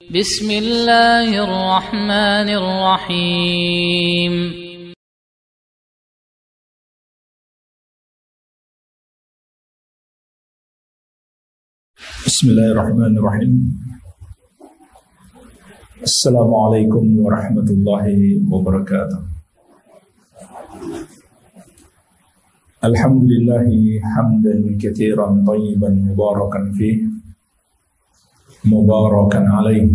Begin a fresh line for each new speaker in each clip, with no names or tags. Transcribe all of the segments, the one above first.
بسم الله الرحمن الرحيم
بسم الله الرحمن الرحيم السلام عليكم ورحمة الله وبركاته الحمد لله حمدا كثيرا طيبا مباركا فيه مباركا عليه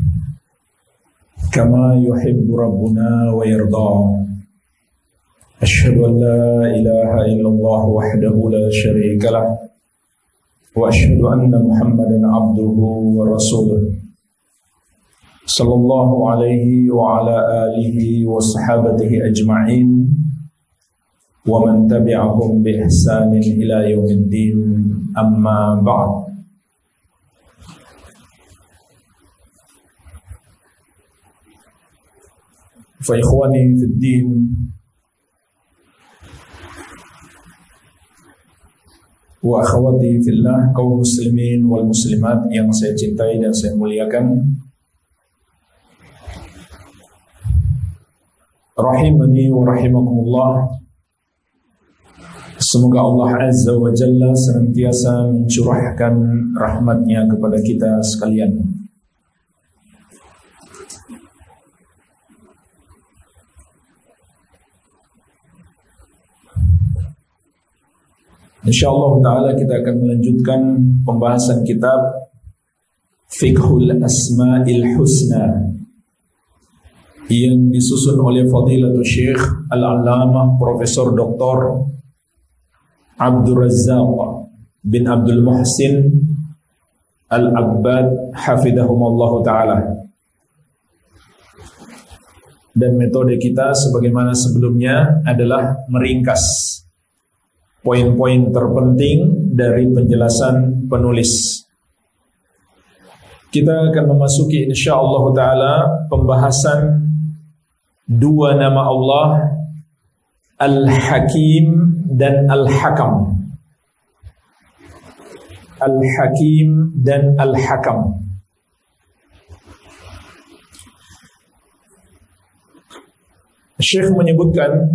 كما يحب ربنا ويرضى أشهد أن لا إله إلا الله وحده لا شريك له وأشهد أن محمدا عبده ورسوله صلى الله عليه وعلى آله وصحابته أجمعين ومن تبعهم بإحسان إلى يوم الدين أما بعد فإخواني في الدين wa akhwati fillah, kaum muslimin wal muslimat yang saya cintai dan saya muliakan, rahimani wa rahimakumullah. Semoga Allah Azza wa Jalla senantiasa mencurahkan rahmatnya kepada kita sekalian. InsyaAllah ta'ala kita akan melanjutkan pembahasan kitab Fiqhul Asma'il Husna yang disusun oleh Fadilatul Syekh Al-Allamah Profesor Dr. Abdul Razzaq bin Abdul Muhsin Al-Abbad Hafidhahumallahu ta'ala. Dan metode kita sebagaimana sebelumnya adalah meringkas poin-poin terpenting dari penjelasan penulis. Kita akan memasuki insyaallah ta'ala pembahasan dua nama Allah, Al-Hakim dan Al-Hakam. Al-Hakim dan Al-Hakam. Syekh menyebutkan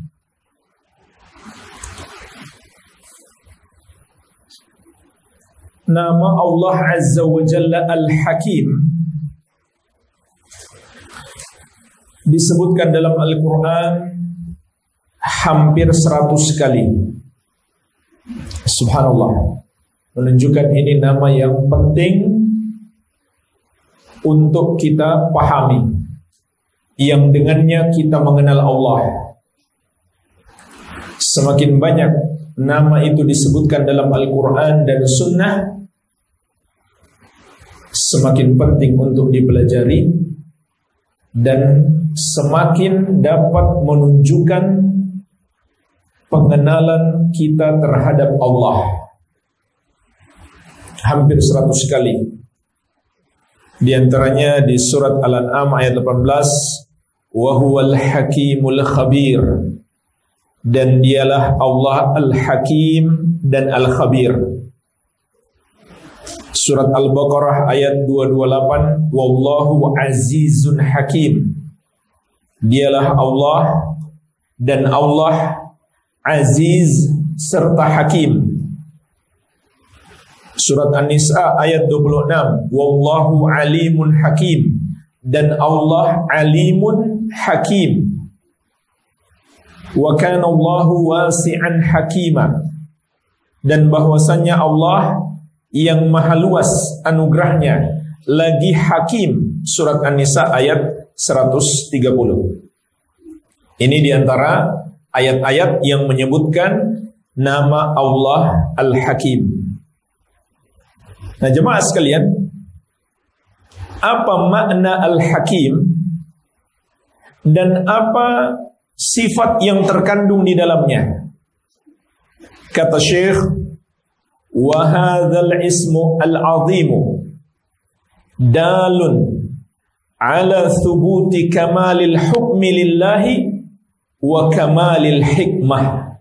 nama Allah Azza wa Jalla Al-Hakim disebutkan dalam Al-Quran hampir 100 kali. Subhanallah, menunjukkan ini nama yang penting untuk kita pahami, yang dengannya kita mengenal Allah. Semakin banyak nama itu disebutkan dalam Al-Quran dan Sunnah, semakin penting untuk dipelajari dan semakin dapat menunjukkan pengenalan kita terhadap Allah. Hampir 100 kali. Di antaranya di surat Al-An'am ayat 18, wa huwal hakimul khabir, dan dialah Allah Al-Hakim dan Al-Khabir. Surat Al-Baqarah ayat 228, wallahu azizun hakim, dialah Allah dan Allah aziz serta hakim. Surat An-Nisa ayat 26, wallahu alimun hakim, dan Allah alimun hakim. Wa kana Allahu wasi'an hakima, dan bahwasannya Allah yang maha luas anugerahnya lagi hakim. Surat An-Nisa ayat 130. Ini diantara ayat-ayat yang menyebutkan nama Allah Al-Hakim. Nah jemaah sekalian, apa makna Al-Hakim dan apa sifat yang terkandung di dalamnya? Kata Syekh, wa hadzal ismu al-'azimu dalun ala thubuti kamalil hukmi lillahi wa kamalil hikmah.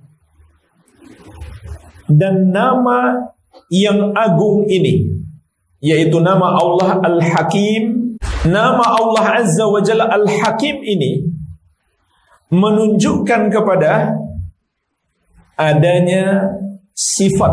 Dan nama yang agung ini, yaitu nama Allah Al-Hakim, Nama Allah Azza wa Jalla Al-Hakim ini menunjukkan kepada adanya sifat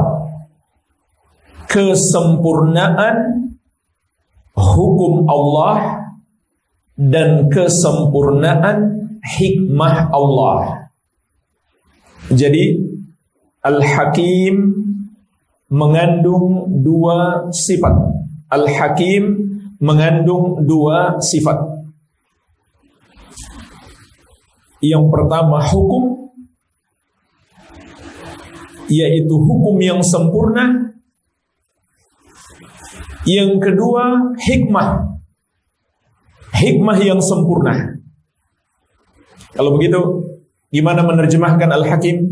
kesempurnaan hukum Allah dan kesempurnaan hikmah Allah. Jadi Al-Hakim mengandung dua sifat. Al-Hakim mengandung dua sifat. Yang pertama hukum, yaitu hukum yang sempurna. Yang kedua hikmah, hikmah yang sempurna. Kalau begitu, gimana menerjemahkan Al-Hakim?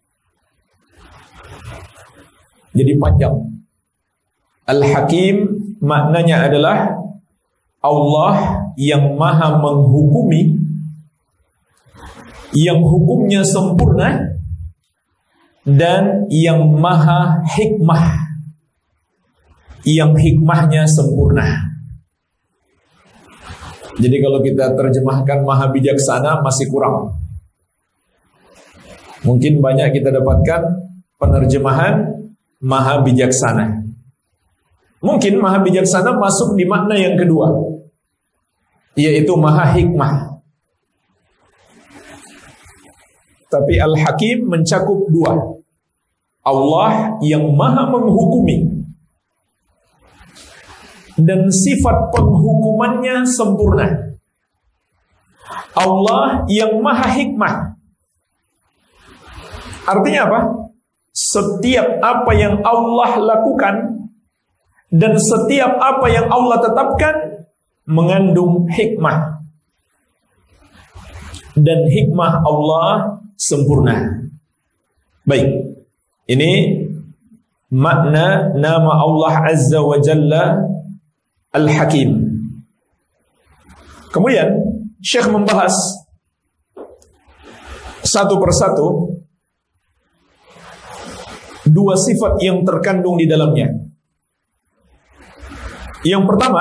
Jadi panjang. Al-Hakim maknanya adalah Allah yang maha menghukumi, yang hukumnya sempurna, dan yang maha hikmah, yang hikmahnya sempurna. Jadi kalau kita terjemahkan maha bijaksana masih kurang. Mungkin banyak kita dapatkan penerjemahan maha bijaksana. Mungkin maha bijaksana masuk di makna yang kedua, yaitu maha hikmah. Tapi Al-Hakim mencakup dua. Allah yang maha menghukumi dan sifat penghukumannya sempurna. Allah yang maha hikmah. Artinya apa? Setiap apa yang Allah lakukan dan setiap apa yang Allah tetapkan mengandung hikmah. Dan hikmah Allah sempurna. Baik, ini makna nama Allah Azza wa Jalla Al-Hakim. Kemudian Syekh membahas satu persatu dua sifat yang terkandung di dalamnya. Yang pertama,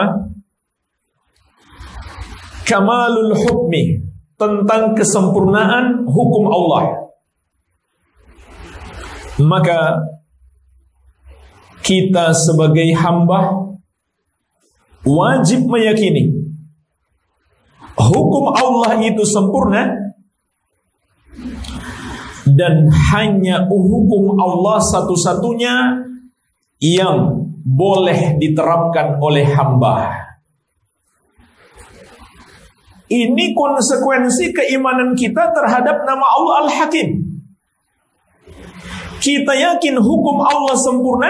kamalul hukmi, tentang kesempurnaan hukum Allah. Maka kita sebagai hamba wajib meyakini hukum Allah itu sempurna, dan hanya hukum Allah satu-satunya yang boleh diterapkan oleh hamba. Ini konsekuensi keimanan kita terhadap nama Allah Al-Hakim. Kita yakin hukum Allah sempurna,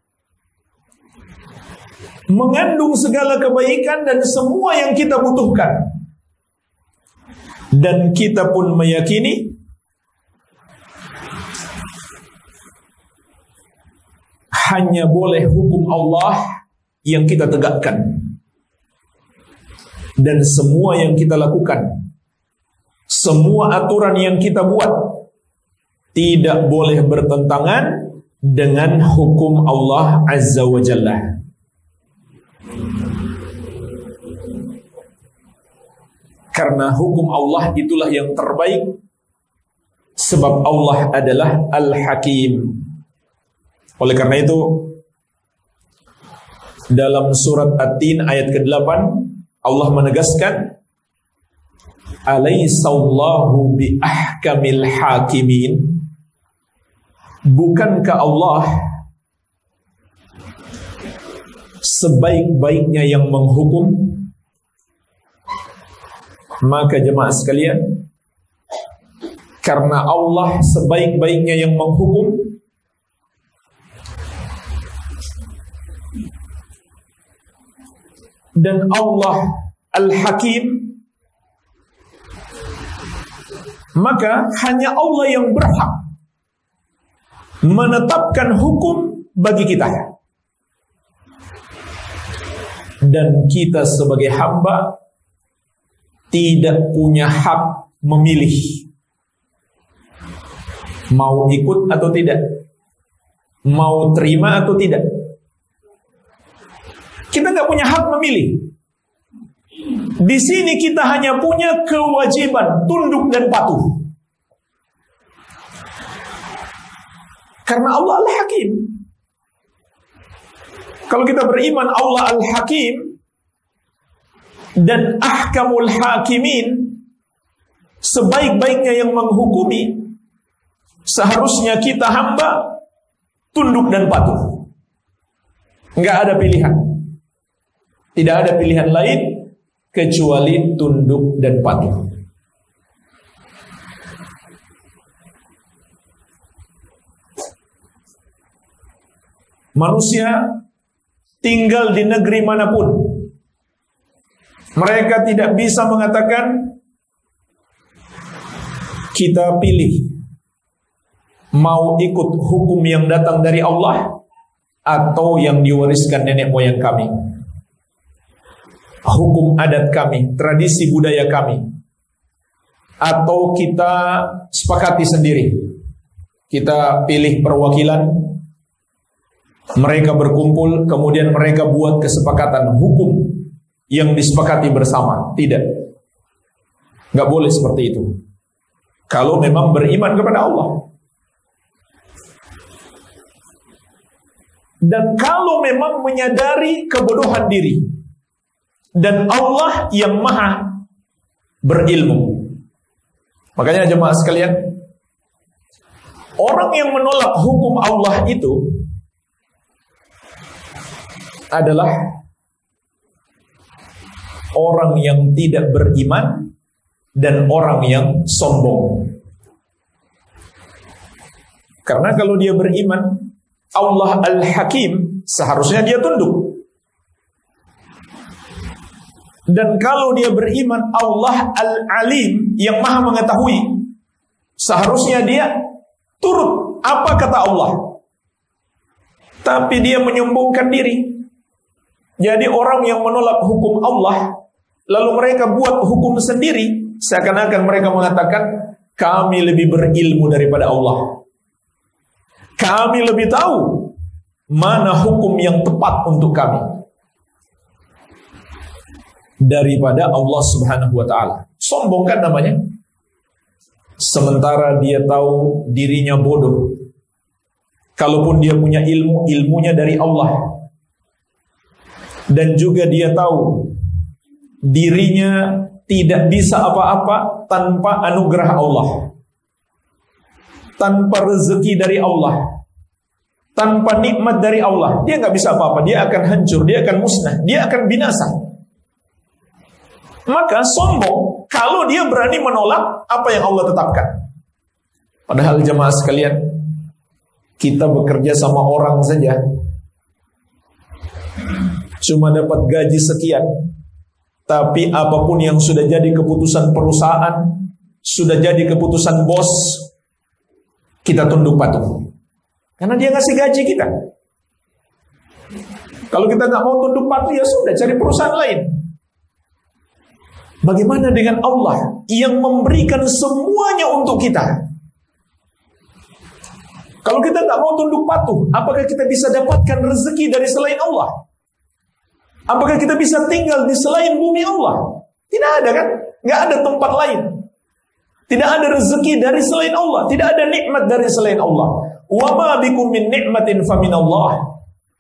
mengandung segala kebaikan dan semua yang kita butuhkan. Dan kita pun meyakini hanya boleh hukum Allah yang kita tegakkan. Dan semua yang kita lakukan, semua aturan yang kita buat, tidak boleh bertentangan dengan hukum Allah Azza wa Jalla. Karena hukum Allah itulah yang terbaik, sebab Allah adalah Al-Hakim. Oleh karena itu, dalam surat At-Tin ayat ke-8 Allah menegaskan, Alaihissallahu bi ahkamil hakimin. Bukankah Allah sebaik-baiknya yang menghukum? Maka jemaah sekalian, karena Allah sebaik-baiknya yang menghukum, dan Allah Al-Hakim, maka hanya Allah yang berhak menetapkan hukum bagi kita. Dan kita sebagai hamba tidak punya hak memilih mau ikut atau tidak, mau terima atau tidak. Kita nggak punya hak memilih. Di sini kita hanya punya kewajiban tunduk dan patuh. Karena Allah Al-Hakim. Kalau kita beriman Allah Al-Hakim dan ahkamul hakimin, sebaik-baiknya yang menghukumi, seharusnya kita hamba tunduk dan patuh. Enggak ada pilihan. Tidak ada pilihan lain kecuali tunduk dan patuh. Manusia tinggal di negeri manapun, mereka tidak bisa mengatakan kita pilih mau ikut hukum yang datang dari Allah atau yang diwariskan nenek moyang kami, hukum adat kami, tradisi budaya kami, atau kita sepakati sendiri. Kita pilih perwakilan, mereka berkumpul, kemudian mereka buat kesepakatan hukum yang disepakati bersama. Tidak, nggak boleh seperti itu. Kalau memang beriman kepada Allah. Dan kalau memang menyadari kebodohan diri, dan Allah yang maha berilmu. Makanya jemaah sekalian, orang yang menolak hukum Allah itu adalah orang yang tidak beriman dan orang yang sombong. Karena kalau dia beriman, Allah Al-Hakim, seharusnya dia tunduk. Dan kalau dia beriman Allah Al-Alim, yang maha mengetahui, seharusnya dia turut apa kata Allah. Tapi dia menyombongkan diri. Jadi orang yang menolak hukum Allah, lalu mereka buat hukum sendiri, seakan-akan mereka mengatakan kami lebih berilmu daripada Allah. Kami lebih tahu mana hukum yang tepat untuk kami daripada Allah Subhanahu wa ta'ala. Sombong kan namanya. Sementara dia tahu dirinya bodoh. Kalaupun dia punya ilmu, ilmunya dari Allah. Dan juga dia tahu dirinya tidak bisa apa-apa tanpa anugerah Allah, tanpa rezeki dari Allah, tanpa nikmat dari Allah. Dia nggak bisa apa-apa. Dia akan hancur, dia akan musnah, dia akan binasa. Maka sombong kalau dia berani menolak apa yang Allah tetapkan. Padahal jemaah sekalian, kita bekerja sama orang saja cuma dapat gaji sekian, tapi apapun yang sudah jadi keputusan perusahaan, sudah jadi keputusan bos, kita tunduk patuh. Karena dia ngasih gaji kita. Kalau kita nggak mau tunduk patuh, ya sudah, cari perusahaan lain. Bagaimana dengan Allah yang memberikan semuanya untuk kita? Kalau kita nggak mau tunduk patuh, apakah kita bisa dapatkan rezeki dari selain Allah? Apakah kita bisa tinggal di selain bumi Allah? Tidak ada kan? Nggak ada tempat lain. Tidak ada rezeki dari selain Allah. Tidak ada nikmat dari selain Allah. Wa ma bikum min ni'matin faminallah.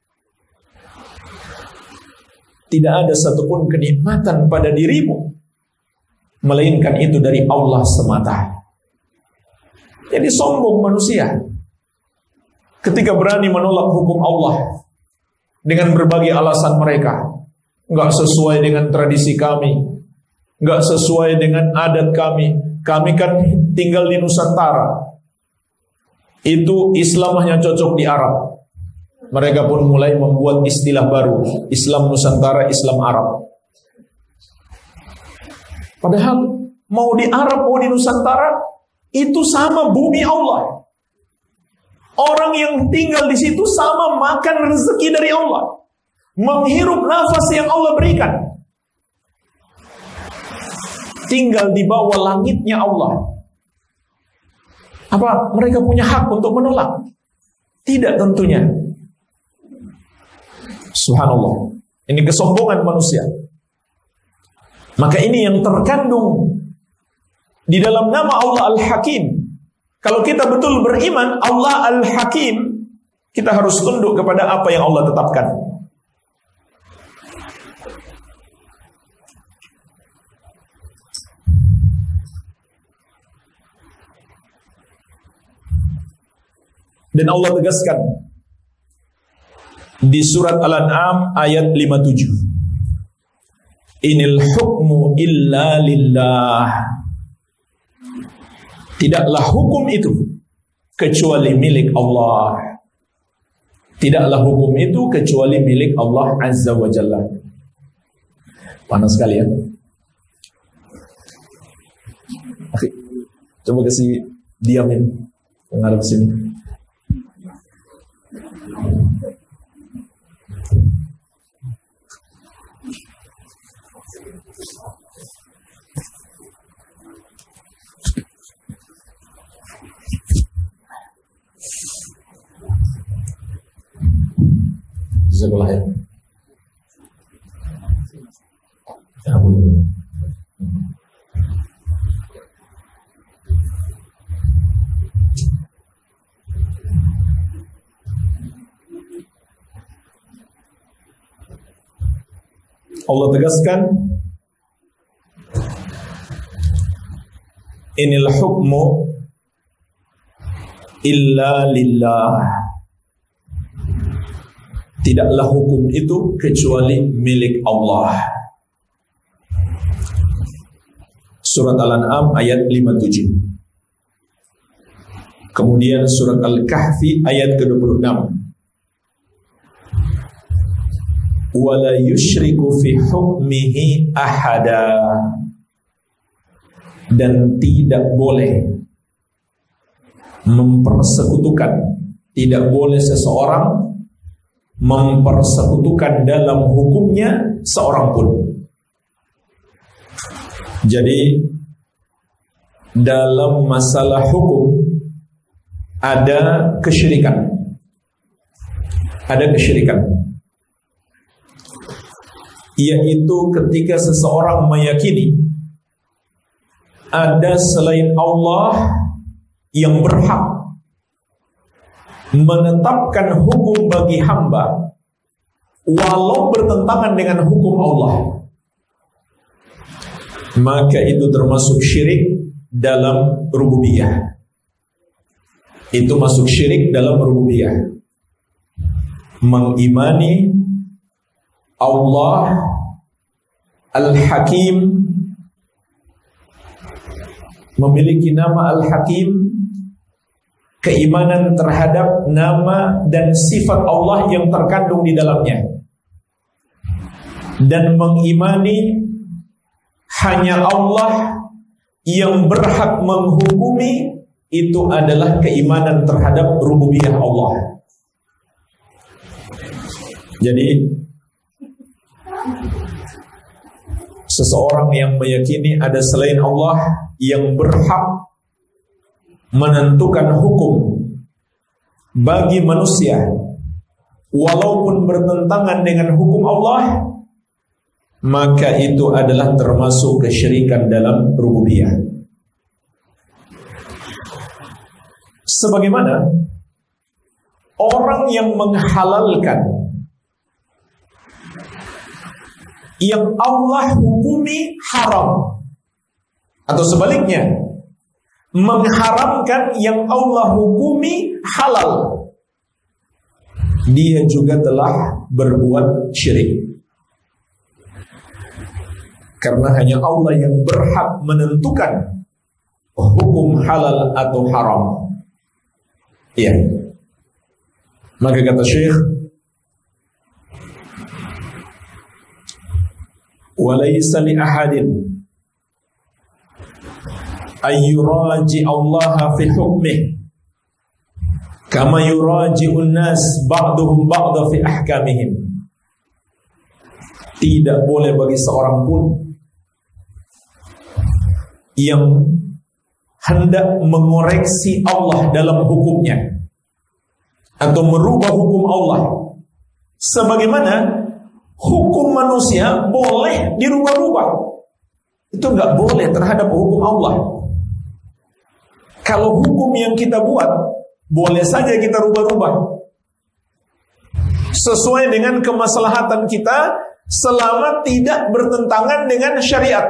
Tidak ada satupun kenikmatan pada dirimu, melainkan itu dari Allah semata. Jadi sombong manusia ketika berani menolak hukum Allah dengan berbagai alasan mereka. Nggak sesuai dengan tradisi kami, nggak sesuai dengan adat kami. Kami kan tinggal di Nusantara. Itu Islam hanya cocok di Arab. Mereka pun mulai membuat istilah baru, Islam Nusantara, Islam Arab. Padahal mau di Arab, mau di Nusantara, itu sama bumi Allah. Orang yang tinggal di situ sama makan rezeki dari Allah, menghirup nafas yang Allah berikan, tinggal di bawah langitnya Allah. Apa mereka punya hak untuk menolak? Tidak tentunya. Subhanallah. Ini kesombongan manusia. Maka ini yang terkandung di dalam nama Allah Al-Hakim. Kalau kita betul beriman Allah Al-Hakim, kita harus tunduk kepada apa yang Allah tetapkan. Dan Allah tegaskan di surat Al-An'am ayat 57. Inil hukmu illa lillah. Tidaklah hukum itu kecuali milik Allah. Tidaklah hukum itu kecuali milik Allah Azza wa Jalla. Panas sekali ya. Oke, coba kasih diamin menghadap sini. Jazakallah ya. Ya boleh. Allah tegaskan inil hukmu illa lillah. Tidaklah hukum itu kecuali milik Allah. Surat Al-An'am ayat 57. Kemudian surat Al-Kahfi ayat ke-26. Wala yusyriku fi hukmihi ahada. Dan tidak boleh mempersekutukan, tidak boleh seseorang mempersekutukan dalam hukumnya seorang pun. Jadi dalam masalah hukum ada kesyirikan. Ada kesyirikan, yaitu ketika seseorang meyakini ada selain Allah yang berhak menetapkan hukum bagi hamba walau bertentangan dengan hukum Allah, maka itu termasuk syirik dalam rububiyah. Itu masuk syirik dalam rububiyah. Mengimani Allah Al-Hakim, memiliki nama Al-Hakim, keimanan terhadap nama dan sifat Allah yang terkandung di dalamnya, dan mengimani hanya Allah yang berhak menghukumi. Itu adalah keimanan terhadap rububiyah Allah. Jadi seseorang yang meyakini ada selain Allah yang berhak menentukan hukum bagi manusia walaupun bertentangan dengan hukum Allah, maka itu adalah termasuk kesyirikan dalam rububiyah. Sebagaimana orang yang menghalalkan yang Allah hukumi haram, atau sebaliknya mengharamkan yang Allah hukumi halal, dia juga telah berbuat syirik. Karena hanya Allah yang berhak menentukan hukum halal atau haram. Iya. Maka kata Syekh, walaysa li ahadin ayyuraji Allah fi hukmih kama yuraji'un nas ba'duhum ba'da fi ahkamihim. Tidak boleh bagi seorang pun yang hendak mengoreksi Allah dalam hukumnya atau merubah hukum Allah, sebagaimana hukum manusia boleh dirubah-rubah. Itu nggak boleh terhadap hukum Allah. Kalau hukum yang kita buat, boleh saja kita rubah-rubah sesuai dengan kemaslahatan kita, selama tidak bertentangan dengan syariat.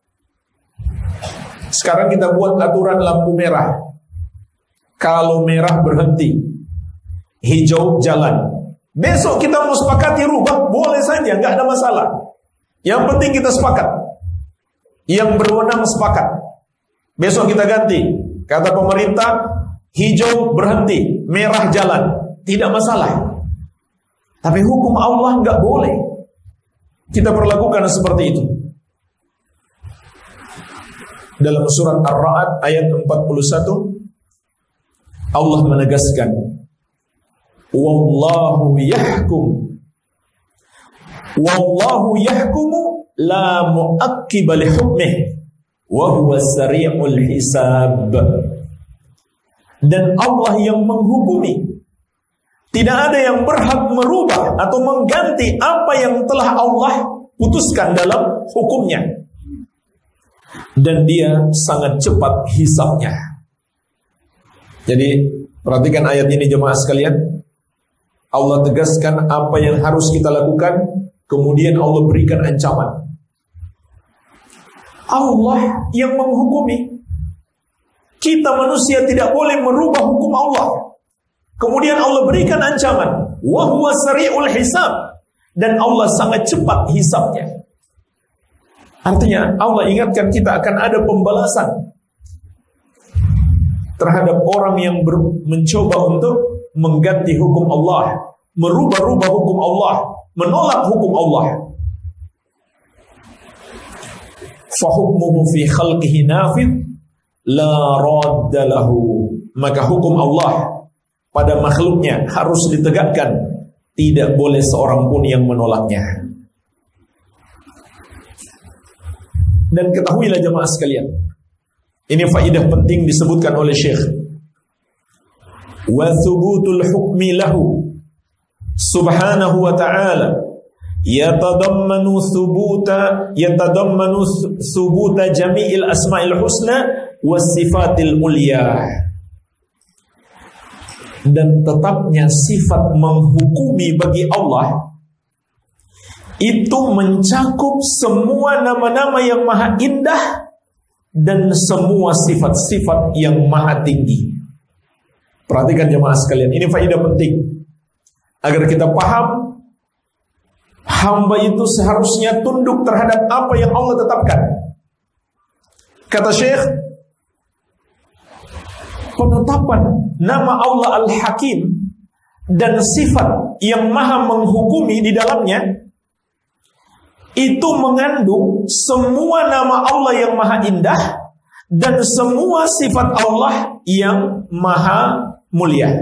Sekarang kita buat aturan lampu merah. Kalau merah berhenti, hijau jalan. Besok kita mau sepakati rubah, boleh saja, nggak ada masalah. Yang penting kita sepakat. Yang berwenang sepakat. Besok kita ganti. Kata pemerintah, hijau berhenti, merah jalan. Tidak masalah. Tapi hukum Allah nggak boleh kita perlakukan seperti itu. Dalam surat Ar-Ra'd ayat 41, Allah menegaskan, Wallahu yahkumu la mu'aqqiba li hukmih wa huwa sari'ul hisab. Dan Allah yang menghukumi, tidak ada yang berhak merubah atau mengganti apa yang telah Allah putuskan dalam hukumnya. Dan dia sangat cepat hisabnya. Jadi perhatikan ayat ini jemaah sekalian. Allah tegaskan apa yang harus kita lakukan, kemudian Allah berikan ancaman. Allah yang menghukumi. Kita manusia tidak boleh merubah hukum Allah. Kemudian Allah berikan ancaman, wa huwa sari'ul hisab, dan Allah sangat cepat hisabnya. Artinya Allah ingatkan kita akan ada pembalasan terhadap orang yang mencoba untuk mengganti hukum Allah, merubah-rubah hukum Allah, menolak hukum Allah. Fa hukmuhu fi khalqihi nafidh la radda lahu. Maka hukum Allah pada makhluknya harus ditegakkan, tidak boleh seorang pun yang menolaknya. Dan ketahuilah jemaah sekalian, ini faedah penting disebutkan oleh Syekh. Wa thubutul hukmi lahu subhanahu wa ta'ala yatadammanu thubuta jami'il asma'il husna was sifatil ulyah. Dan tetapnya sifat menghukumi bagi Allah itu mencakup semua nama-nama yang maha indah dan semua sifat-sifat yang maha tinggi. Perhatikan jemaah sekalian, ini faedah penting agar kita paham hamba itu seharusnya tunduk terhadap apa yang Allah tetapkan. Kata Syekh, penetapan nama Allah Al-Hakim dan sifat yang maha menghukumi di dalamnya itu mengandung semua nama Allah yang maha indah dan semua sifat Allah yang maha mulia.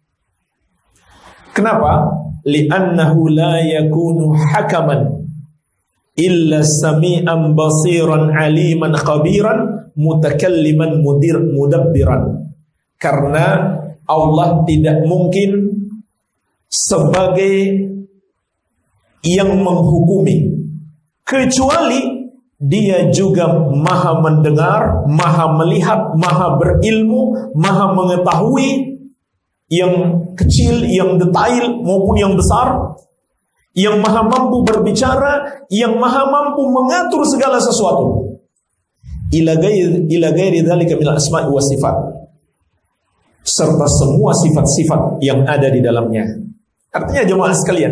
Kenapa? Li'annahu la yakunu hakaman illa sami'an basiran aliman khabiran mutakalliman mudabbiran. Karena Allah tidak mungkin sebagai yang menghukumi, kecuali Dia juga maha mendengar, maha melihat, maha berilmu, maha mengetahui yang kecil, yang detail maupun yang besar, yang maha mampu berbicara, yang maha mampu mengatur segala sesuatu. Ila ghairi dzalika minal asma'i was sifat, serta semua sifat-sifat yang ada di dalamnya. Artinya jemaah sekalian,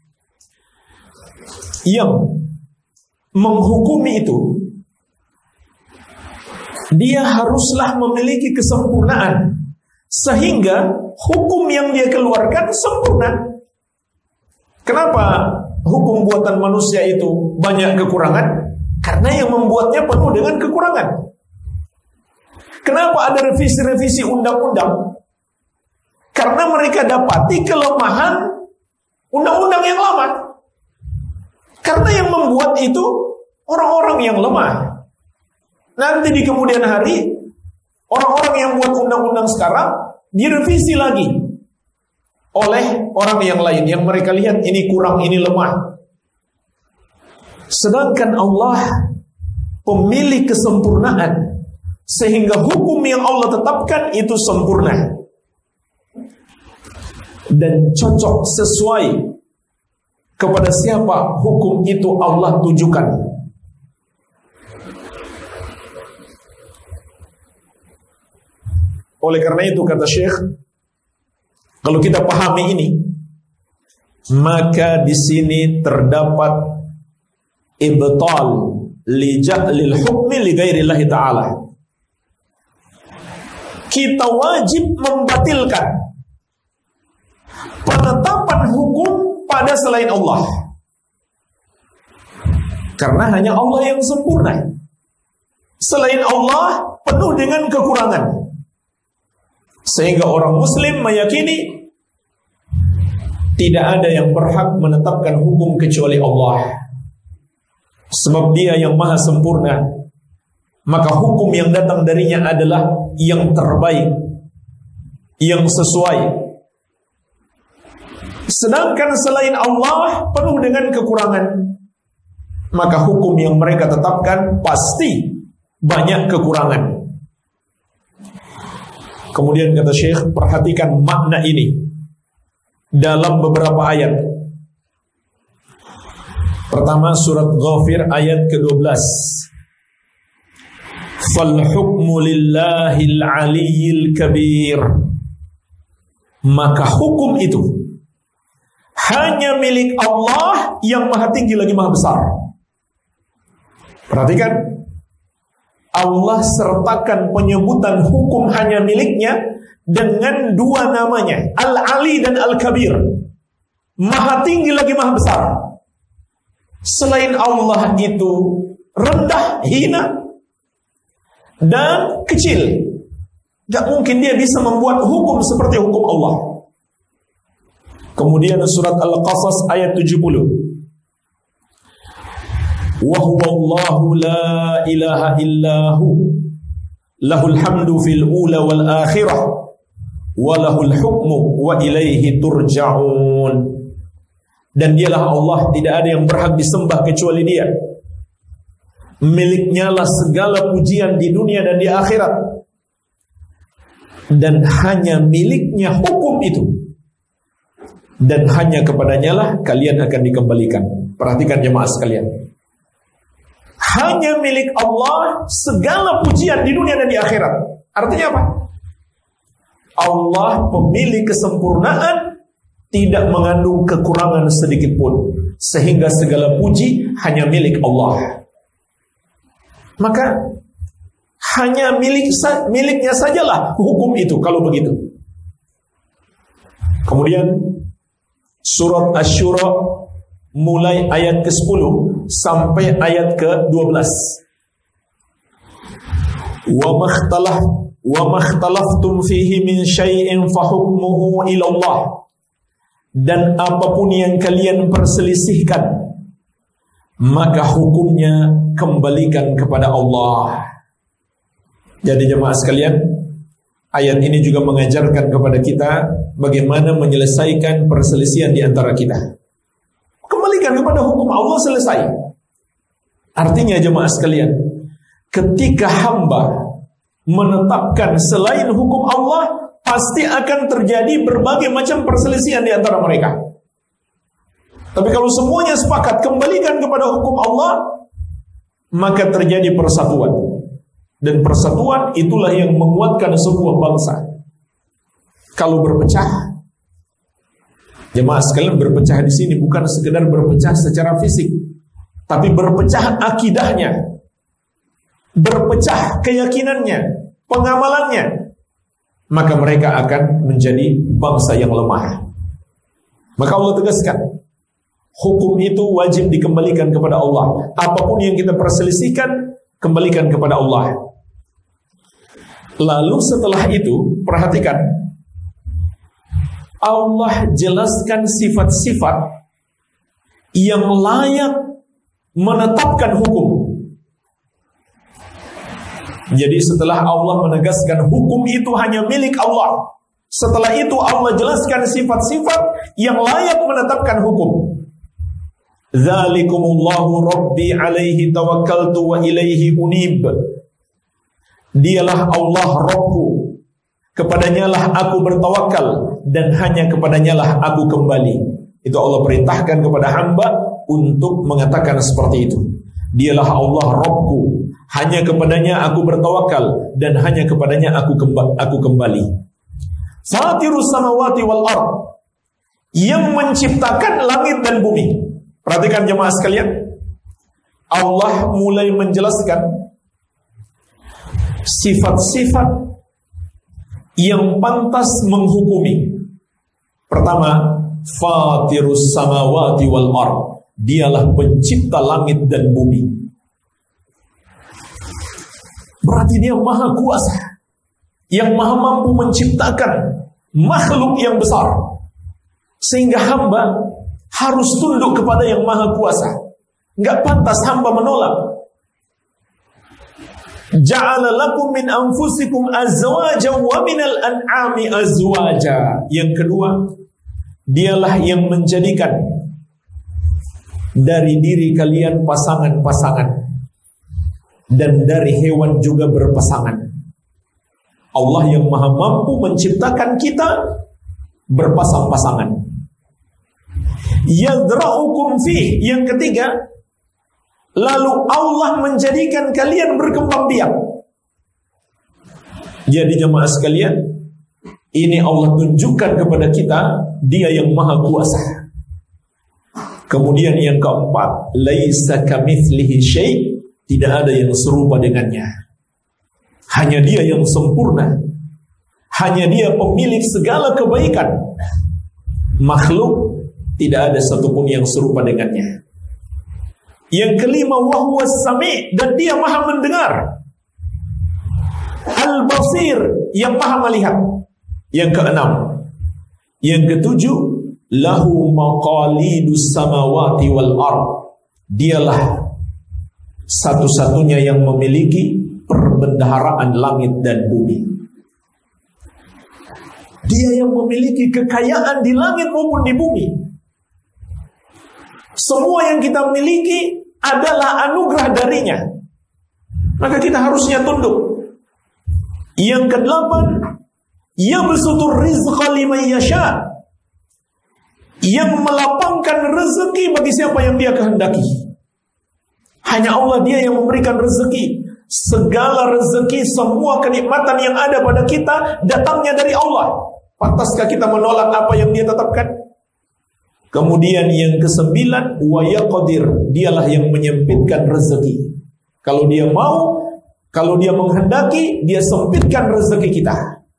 yang menghukumi itu dia haruslah memiliki kesempurnaan sehingga hukum yang dia keluarkan sempurna. Kenapa hukum buatan manusia itu banyak kekurangan? Karena yang membuatnya penuh dengan kekurangan. Kenapa ada revisi-revisi undang-undang? Karena mereka dapati kelemahan undang-undang yang lama. Karena yang membuat itu orang-orang yang lemah. Nanti di kemudian hari, orang-orang yang buat undang-undang sekarang direvisi lagi oleh orang yang lain yang mereka lihat ini kurang, ini lemah. Sedangkan Allah pemilik kesempurnaan, sehingga hukum yang Allah tetapkan itu sempurna dan cocok sesuai kepada siapa hukum itu Allah tujukan. Oleh karena itu kata Syekh, kalau kita pahami ini, maka di sini terdapat ibtal li ja'lil hukmi li ghairillahi ta'ala. Kita wajib membatilkan penetapan hukum pada selain Allah, karena hanya Allah yang sempurna. Selain Allah penuh dengan kekurangan, sehingga orang muslim meyakini tidak ada yang berhak menetapkan hukum kecuali Allah. Sebab Dia yang maha sempurna, maka hukum yang datang darinya adalah yang terbaik, yang sesuai. Sedangkan selain Allah penuh dengan kekurangan, maka hukum yang mereka tetapkan pasti banyak kekurangan. Kemudian kata Syekh, perhatikan makna ini dalam beberapa ayat. Pertama, surat Ghafir ayat ke-12. Fal hukmu lillahil aliyyil kabir. Maka hukum itu hanya milik Allah yang maha tinggi lagi maha besar. Perhatikan, Allah sertakan penyebutan hukum hanya miliknya dengan dua namanya, Al-Ali dan Al-Kabir. Maha tinggi lagi maha besar. Selain Allah itu rendah, hina, dan kecil. Gak mungkin Dia bisa membuat hukum seperti hukum Allah. Kemudian surat Al-Qasas ayat 70. Wa huwallahu la ilaha illahu lahul hamdu fil ula wal akhirah wa lahul hukmu wa ilaihi turja'un. Dan Dialah Allah, tidak ada yang berhak disembah kecuali Dia. Miliknya lah segala pujian di dunia dan di akhirat, dan hanya miliknya hukum itu, dan hanya kepadanya lah kalian akan dikembalikan. Perhatikan jemaah sekalian, hanya milik Allah segala pujian di dunia dan di akhirat. Artinya apa? Allah pemilik kesempurnaan, tidak mengandung kekurangan sedikit pun, sehingga segala puji hanya milik Allah. Maka hanya miliknya sajalah hukum itu kalau begitu. Kemudian surat Asy-Syura mulai ayat ke-10 sampai ayat ke-12. Wa makhtalaftum fihi min syai'in fa hukmuhu ila Allah. Dan apapun yang kalian perselisihkan, maka hukumnya kembalikan kepada Allah. Jadi jemaah sekalian, ayat ini juga mengajarkan kepada kita bagaimana menyelesaikan perselisihan di antara kita. Kembalikan kepada hukum Allah, selesai. Artinya jemaah sekalian, ketika hamba menetapkan selain hukum Allah, pasti akan terjadi berbagai macam perselisihan di antara mereka. Tapi kalau semuanya sepakat kembalikan kepada hukum Allah, maka terjadi persatuan. Dan persatuan itulah yang menguatkan sebuah bangsa. Kalau berpecah, jemaah sekalian, berpecah di sini bukan sekedar berpecah secara fisik, tapi berpecah akidahnya, berpecah keyakinannya, pengamalannya, maka mereka akan menjadi bangsa yang lemah. Maka Allah tegaskan, hukum itu wajib dikembalikan kepada Allah. Apapun yang kita perselisihkan, kembalikan kepada Allah. Lalu setelah itu, perhatikan, Allah jelaskan sifat-sifat yang layak menetapkan hukum. Jadi setelah Allah menegaskan hukum itu hanya milik Allah, setelah itu Allah jelaskan sifat-sifat yang layak menetapkan hukum. Dzalikumullahu rabbi alaihi tawakkaltu wa ilaihi unib. Dialah Allah Rabbku, kepadanya lah aku bertawakal dan hanya kepadanya lah aku kembali. Itu Allah perintahkan kepada hamba untuk mengatakan seperti itu. Dialah Allah Rabbku, hanya kepadanya aku bertawakal dan hanya kepadanya aku kembali. Fatirus samawati wal ard, yang menciptakan langit dan bumi. Perhatikan jemaah sekalian, Allah mulai menjelaskan sifat-sifat yang pantas menghukumi. Pertama, Fatirus samawati wal ard, dialah pencipta langit dan bumi. Berarti dia maha kuasa, yang maha mampu menciptakan makhluk yang besar, sehingga hamba harus tunduk kepada yang maha kuasa. Enggak pantas hamba menolak. Ja'ala lakum min anfusikum azwaja wa minal an'ami azwaja. Yang kedua, dialah yang menjadikan dari diri kalian pasangan-pasangan, dan dari hewan juga berpasangan. Allah yang maha mampu menciptakan kita berpasang-pasangan. Yadra'ukum fih, yang ketiga, lalu Allah menjadikan kalian berkembang biak. Jadi jemaah sekalian, ini Allah tunjukkan kepada kita Dia yang maha kuasa. Kemudian yang keempat, laisa kamitslihi syai', tidak ada yang serupa dengannya. Hanya Dia yang sempurna, hanya Dia pemilik segala kebaikan. Makhluk tidak ada satupun yang serupa dengannya. Yang kelima, wahuwas sami', dan Dia maha mendengar. Al-basir, yang maha melihat. Yang keenam. Yang ketujuh, lahu maqalidus samawati wal ard, dialah satu-satunya yang memiliki perbendaharaan langit dan bumi. Dia yang memiliki kekayaan di langit maupun di bumi. Semua yang kita miliki adalah anugerah darinya. Maka kita harusnya tunduk. Yang kedelapan, yabsutur rizqa liman yasha, yang melapangkan rezeki bagi siapa yang Dia kehendaki. Hanya Allah, Dia yang memberikan rezeki. Segala rezeki, semua kenikmatan yang ada pada kita datangnya dari Allah. Pantaskah kita menolak apa yang Dia tetapkan? Kemudian yang kesembilan, wa yaqdir, dialah yang menyempitkan rezeki. Kalau Dia mau, kalau Dia menghendaki, Dia sempitkan rezeki kita.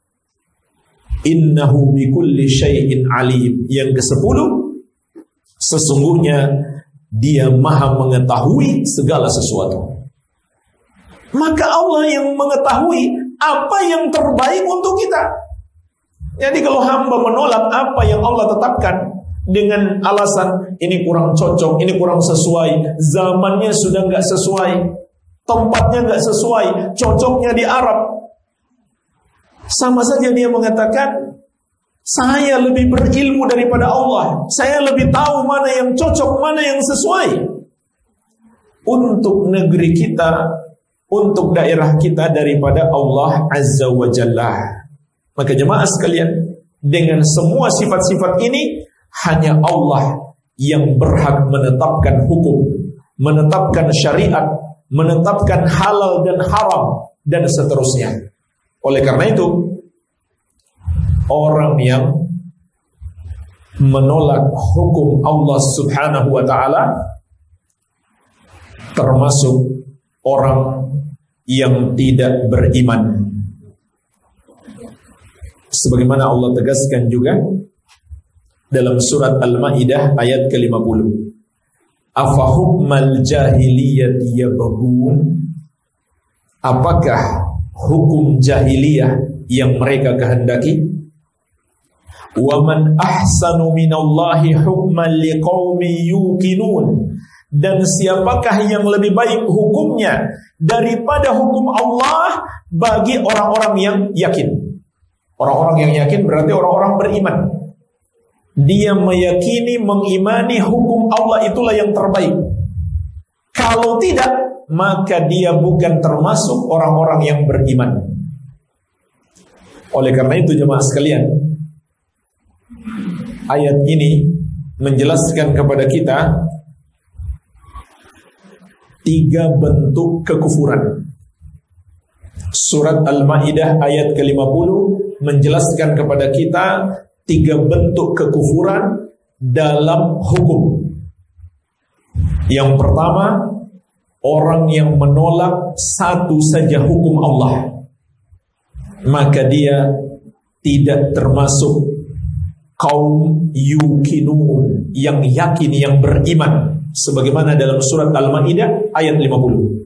Innahu bikulli syai'in alim. Yang kesepuluh, sesungguhnya Dia maha mengetahui segala sesuatu. Maka Allah yang mengetahui apa yang terbaik untuk kita. Jadi kalau hamba menolak apa yang Allah tetapkan dengan alasan ini kurang cocok, ini kurang sesuai, zamannya sudah nggak sesuai, tempatnya nggak sesuai, cocoknya di Arab, sama saja dia mengatakan saya lebih berilmu daripada Allah, saya lebih tahu mana yang cocok, mana yang sesuai untuk negeri kita, untuk daerah kita daripada Allah Azza wa Jalla. Maka jemaah sekalian, dengan semua sifat-sifat ini, hanya Allah yang berhak menetapkan hukum, menetapkan syariat, menetapkan halal dan haram, dan seterusnya. Oleh karena itu, orang yang menolak hukum Allah Subhanahu wa ta'ala termasuk orang yang tidak beriman. Sebagaimana Allah tegaskan juga dalam surat Al-Maidah ayat ke-50. Afa hukmal jahiliyati yabghun? Apakah hukum jahiliyah yang mereka kehendaki? Wa man ahsanu minallahi hukman liqaumin yuqinun? Dan siapakah yang lebih baik hukumnya daripada hukum Allah bagi orang-orang yang yakin? Orang-orang yang yakin berarti orang-orang beriman. dia meyakini, mengimani hukum Allah itulah yang terbaik. Kalau tidak, maka dia bukan termasuk orang-orang yang beriman. Oleh karena itu jemaah sekalian, ayat ini menjelaskan kepada kita 3 bentuk kekufuran. Surat Al-Maidah ayat ke-50 menjelaskan kepada kita 3 bentuk kekufuran dalam hukum. Yang pertama, orang yang menolak satu saja hukum Allah, maka dia tidak termasuk kaum yukinun, yang yakin, yang beriman, sebagaimana dalam surat Al-Maidah ayat 50.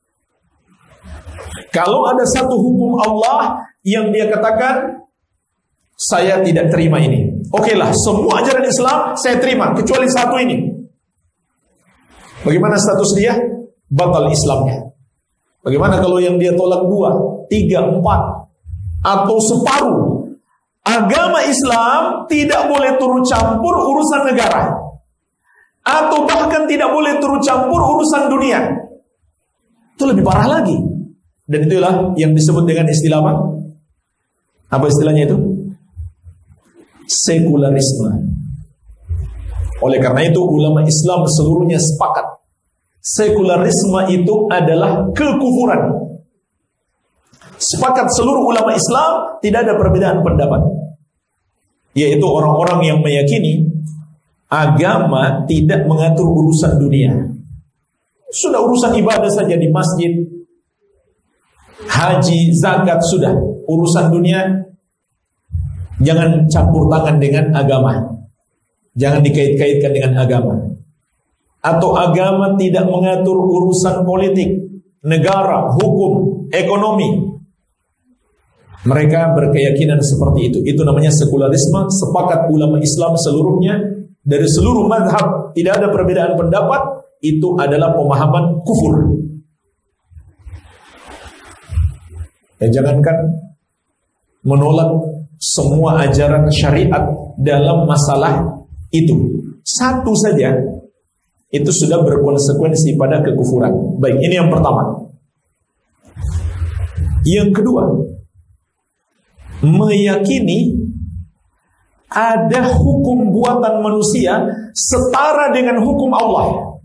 Kalau ada satu hukum Allah yang dia katakan, saya tidak terima ini. Okelah, semua ajaran Islam saya terima, kecuali satu ini. Bagaimana status dia? Batal Islamnya. Bagaimana kalau yang dia tolak 2, 3, 4, atau separuh? Agama Islam tidak boleh turut campur urusan negara, atau bahkan tidak boleh turut campur urusan dunia. Itu lebih parah lagi. Dan itulah yang disebut dengan istilah apa? Apa istilahnya itu? Sekularisme. Oleh karena itu ulama Islam seluruhnya sepakat, sekularisme itu adalah kekufuran. Sepakat seluruh ulama Islam, tidak ada perbedaan pendapat, yaitu orang-orang yang meyakini agama tidak mengatur urusan dunia. Sudah urusan ibadah saja di masjid, haji, zakat, sudah urusan dunia. Jangan campur tangan dengan agama, jangan dikait-kaitkan dengan agama. Atau agama tidak mengatur urusan politik, negara, hukum, ekonomi. Mereka berkeyakinan seperti itu. Itu namanya sekularisme. Sepakat ulama Islam seluruhnya, dari seluruh mazhab, tidak ada perbedaan pendapat. Itu adalah pemahaman kufur. Jangankan menolak semua ajaran syariat dalam masalah itu, satu saja itu sudah berkonsekuensi pada kekufuran. Baik, ini yang pertama. Yang kedua, meyakini ada hukum buatan manusia setara dengan hukum Allah.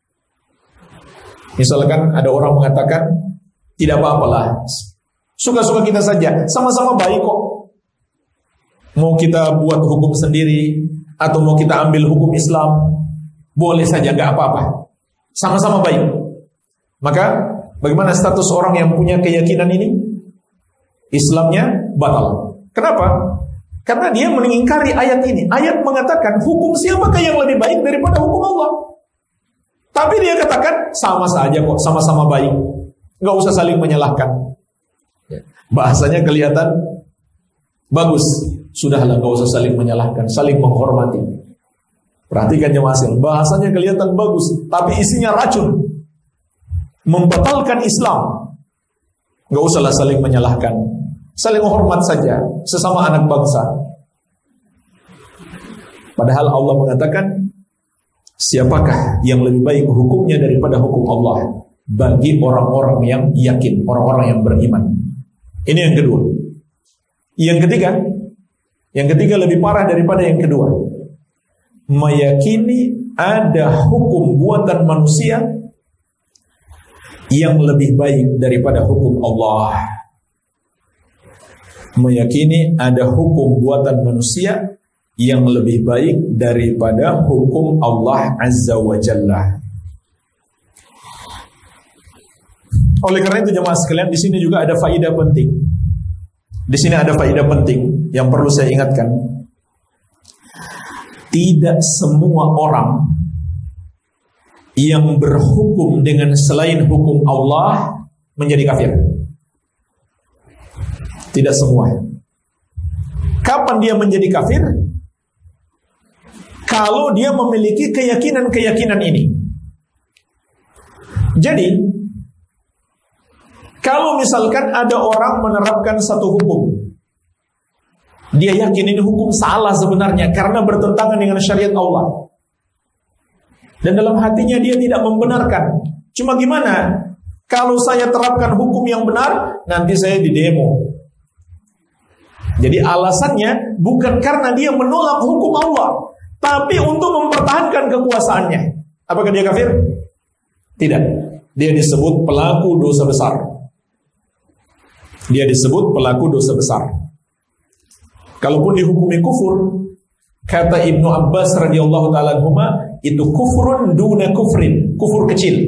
Misalkan ada orang mengatakan, tidak apa-apalah, suka-suka kita saja, sama-sama baik kok. Mau kita buat hukum sendiri atau mau kita ambil hukum Islam, boleh saja, gak apa-apa, sama-sama baik. Maka bagaimana status orang yang punya keyakinan ini? Islamnya batal. Kenapa? Karena dia mengingkari ayat ini. Ayat mengatakan hukum siapakah yang lebih baik daripada hukum Allah. Tapi dia katakan sama saja kok, sama-sama baik, gak usah saling menyalahkan. Bahasanya kelihatan bagus. Sudahlah, gak usah saling menyalahkan, saling menghormati. Perhatikan jemaah, bahasanya kelihatan bagus, tapi isinya racun, membatalkan Islam. Gak usahlah saling menyalahkan, saling menghormat saja, sesama anak bangsa. Padahal Allah mengatakan, siapakah yang lebih baik hukumnya daripada hukum Allah? Bagi orang-orang yang yakin, orang-orang yang beriman. Ini yang kedua. Yang ketiga lebih parah daripada yang kedua. Meyakini ada hukum buatan manusia yang lebih baik daripada hukum Allah. Meyakini ada hukum buatan manusia yang lebih baik daripada hukum Allah Azza wa Jalla. Oleh karena itu jemaah sekalian, di sini juga ada faedah penting. Di sini ada faedah penting yang perlu saya ingatkan. Tidak semua orang yang berhukum dengan selain hukum Allah menjadi kafir. Tidak semua. Kapan dia menjadi kafir? Kalau dia memiliki keyakinan-keyakinan ini. Jadi, kalau misalkan ada orang menerapkan satu hukum, Dia yakin ini hukum salah sebenarnya karena bertentangan dengan syariat Allah. Dan dalam hatinya dia tidak membenarkan. Cuma gimana? Kalau saya terapkan hukum yang benar, nanti saya didemo. Jadi alasannya bukan karena dia menolak hukum Allah, tapi untuk mempertahankan kekuasaannya. Apakah dia kafir? Tidak. Dia disebut pelaku dosa besar. Dia disebut pelaku dosa besar. Kalaupun dihukumi kufur, kata Ibnu Abbas radhiyallahu ta'ala anhuma, itu kufrun duna kufrin, kufur kecil.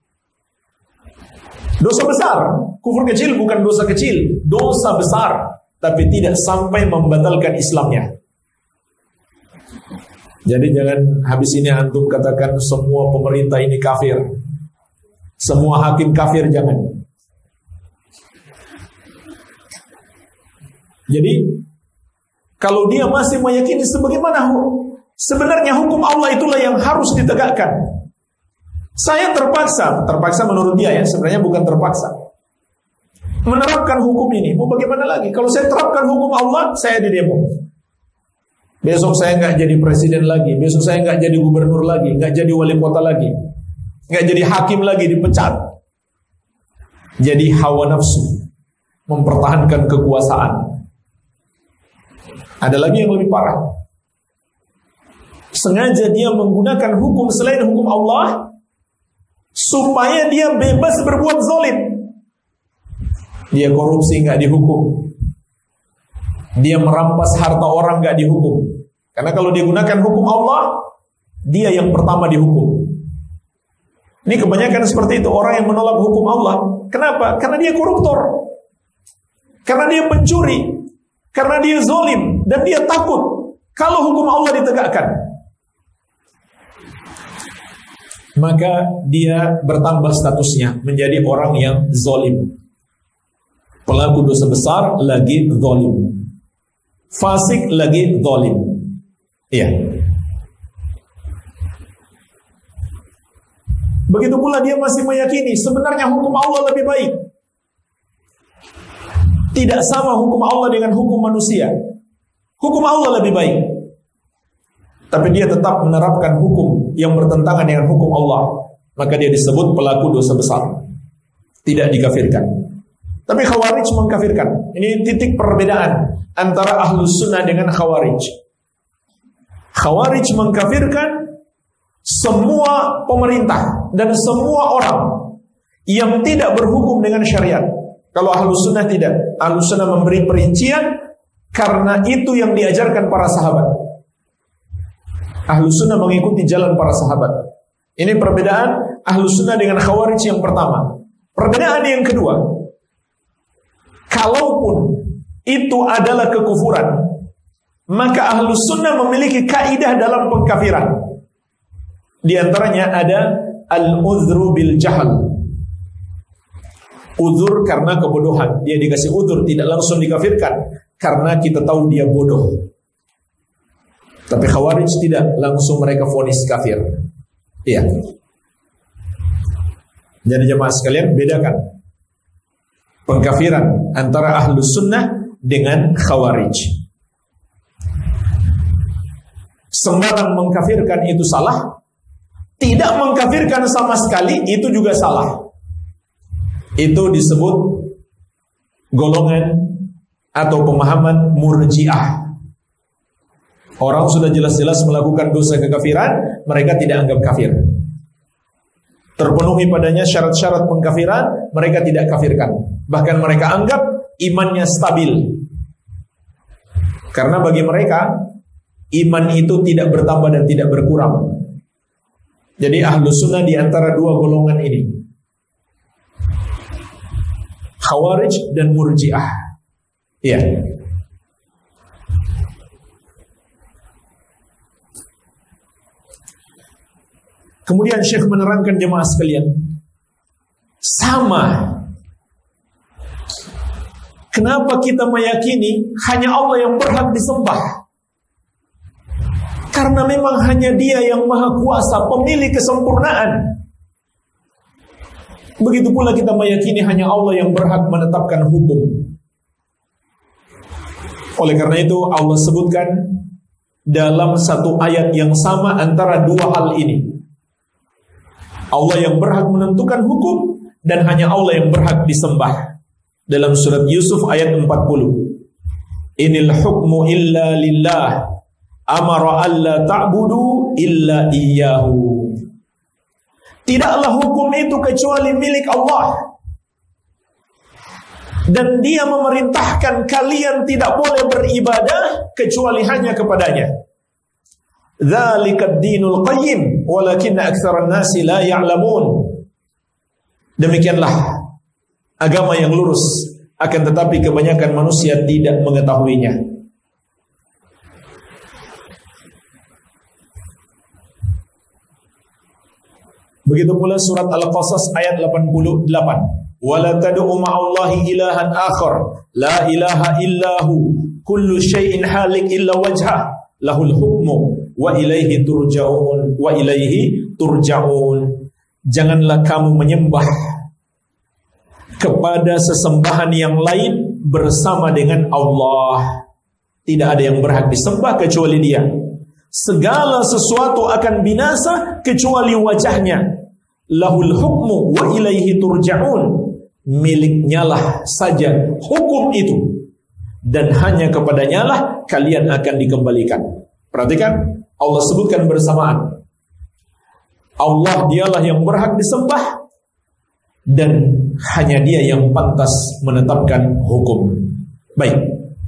Dosa besar, kufur kecil bukan dosa kecil, dosa besar, tapi tidak sampai membatalkan Islamnya. Jadi jangan habis ini antum katakan semua pemerintah ini kafir, semua hakim kafir, jangan. Jadi kalau dia masih meyakini sebagaimana sebenarnya hukum Allah itulah yang harus ditegakkan. Saya terpaksa menurut dia ya, sebenarnya bukan terpaksa, menerapkan hukum ini. Mau bagaimana lagi? Kalau saya terapkan hukum Allah, saya didemo. Besok saya nggak jadi presiden lagi, besok saya nggak jadi gubernur lagi, nggak jadi wali kota lagi, nggak jadi hakim lagi, dipecat. Jadi hawa nafsu, mempertahankan kekuasaan. Ada lagi yang lebih parah. Sengaja dia menggunakan hukum selain hukum Allah supaya dia bebas berbuat zalim. Dia korupsi nggak dihukum. Dia merampas harta orang nggak dihukum. Karena kalau dia gunakan hukum Allah, dia yang pertama dihukum. Ini kebanyakan seperti itu, orang yang menolak hukum Allah. Kenapa? Karena dia koruptor, karena dia pencuri, karena dia zalim, dan dia takut kalau hukum Allah ditegakkan. Maka dia bertambah statusnya menjadi orang yang zalim, pelaku dosa besar lagi zalim, fasik lagi zalim. Iya. Begitu pula dia masih meyakini sebenarnya hukum Allah lebih baik. Tidak sama hukum Allah dengan hukum manusia. Hukum Allah lebih baik. Tapi dia tetap menerapkan hukum yang bertentangan dengan hukum Allah. Maka dia disebut pelaku dosa besar, tidak dikafirkan. Tapi Khawarij mengkafirkan. Ini titik perbedaan antara Ahlus Sunnah dengan Khawarij. Khawarij mengkafirkan semua pemerintah dan semua orang yang tidak berhukum dengan syariat. Kalau Ahlus Sunnah tidak. Ahlus Sunnah memberi perincian karena itu yang diajarkan para sahabat. Ahlus Sunnah mengikuti jalan para sahabat. Ini perbedaan Ahlus Sunnah dengan Khawarij yang pertama. Perbedaan yang kedua, kalaupun itu adalah kekufuran, maka Ahlus Sunnah memiliki kaidah dalam pengkafiran. Di antaranya ada al-uzru bil jahal. Uzur karena kebodohan. Dia dikasih uzur, tidak langsung dikafirkan karena kita tahu dia bodoh. Tapi Khawarij tidak, langsung mereka vonis kafir. Iya. Jadi jemaah sekalian, bedakan pengkafiran antara Ahlus Sunnah dengan Khawarij. Sembarang mengkafirkan itu salah, tidak mengkafirkan sama sekali itu juga salah. Itu disebut golongan atau pemahaman Murji'ah. Orang sudah jelas-jelas melakukan dosa kekafiran, mereka tidak anggap kafir. Terpenuhi padanya syarat-syarat pengkafiran, mereka tidak kafirkan. Bahkan mereka anggap imannya stabil. Karena bagi mereka iman itu tidak bertambah dan tidak berkurang. Jadi Ahlus Sunnah di antara dua golongan ini, Khawarij dan Murji'ah. Iya. Kemudian Syekh menerangkan jemaah sekalian, sama. Kenapa kita meyakini hanya Allah yang berhak disembah? Karena memang hanya Dia yang maha kuasa, pemilik kesempurnaan. Begitu pula kita meyakini hanya Allah yang berhak menetapkan hukum. Oleh karena itu Allah sebutkan dalam satu ayat yang sama antara dua hal ini. Allah yang berhak menentukan hukum dan hanya Allah yang berhak disembah. Dalam surat Yusuf ayat 40. Inil hukmu illa lillah amara alla ta'budu illa iyyahu. Tidaklah hukum itu kecuali milik Allah. Dan Dia memerintahkan kalian tidak boleh beribadah kecuali hanya kepadanya. Dzalikad dinul qayyim walakinna aktsaran nasi la ya'lamun. Demikianlah agama yang lurus, akan tetapi kebanyakan manusia tidak mengetahuinya. Begitu pula surat Al-Qasas ayat 88. Wala tad'u ma'allahi ilahan akhar la ilaha illahu kullu syai'in halik illa wajhah lahul hukmu wa ilaihi turja'un. Janganlah kamu menyembah kepada sesembahan yang lain bersama dengan Allah. Tidak ada yang berhak disembah kecuali Dia. Segala sesuatu akan binasa kecuali wajahnya. Lahul hukmu wa ilaihi turja'un. Miliknya lah saja hukum itu, dan hanya kepadanya lah kalian akan dikembalikan. Perhatikan, Allah sebutkan bersamaan. Allah dialah yang berhak disembah, dan hanya Dia yang pantas menetapkan hukum. Baik,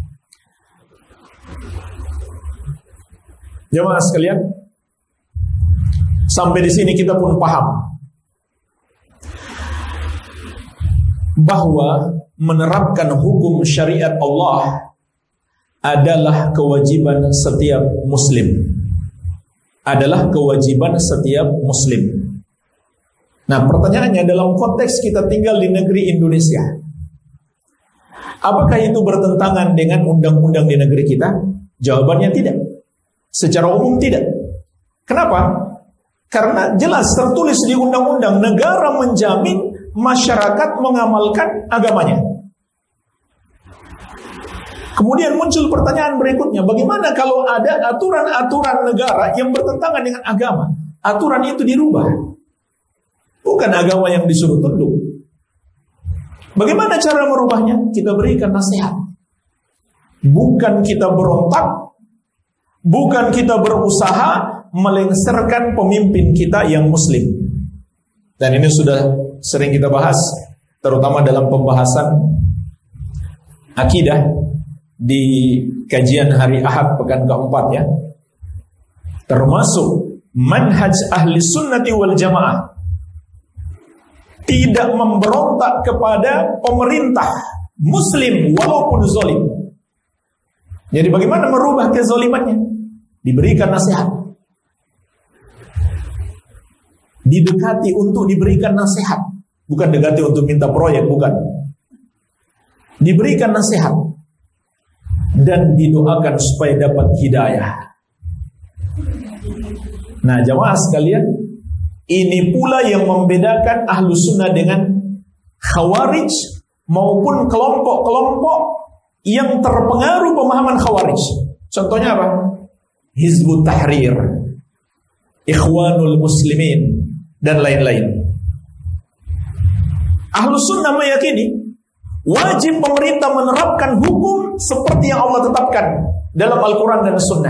jemaah sekalian, sampai di sini kita pun paham bahwa menerapkan hukum syariat Allah adalah kewajiban setiap muslim. Adalah kewajiban setiap muslim. Nah, pertanyaannya, dalam konteks kita tinggal di negeri Indonesia, apakah itu bertentangan dengan undang-undang di negeri kita? Jawabannya tidak. Secara umum tidak. Kenapa? Karena jelas tertulis di undang-undang, negara menjamin masyarakat mengamalkan agamanya. Kemudian muncul pertanyaan berikutnya, bagaimana kalau ada aturan-aturan negara yang bertentangan dengan agama? Aturan itu dirubah. Bukan agama yang disuruh tunduk. Bagaimana cara merubahnya? Kita berikan nasihat. Bukan kita berontak, bukan kita berusaha melengsarkan pemimpin kita yang muslim. Dan ini sudah sering kita bahas, terutama dalam pembahasan akidah di kajian hari Ahad pekan keempat ya. Termasuk manhaj ahli sunnati wal jamaah, tidak memberontak kepada pemerintah muslim walaupun zalim. Jadi bagaimana merubah kezalimannya? Diberikan nasihat. Didekati untuk diberikan nasihat, bukan dekati untuk minta proyek, bukan. Diberikan nasihat dan didoakan supaya dapat hidayah. Nah, jamaah sekalian, ini pula yang membedakan ahlu sunnah dengan khawarij maupun kelompok-kelompok yang terpengaruh pemahaman khawarij. Contohnya apa? Hizbut Tahrir, Ikhwanul Muslimin, dan lain-lain. Ahlus sunnah meyakini wajib pemerintah menerapkan hukum seperti yang Allah tetapkan dalam Al-Quran dan Sunnah.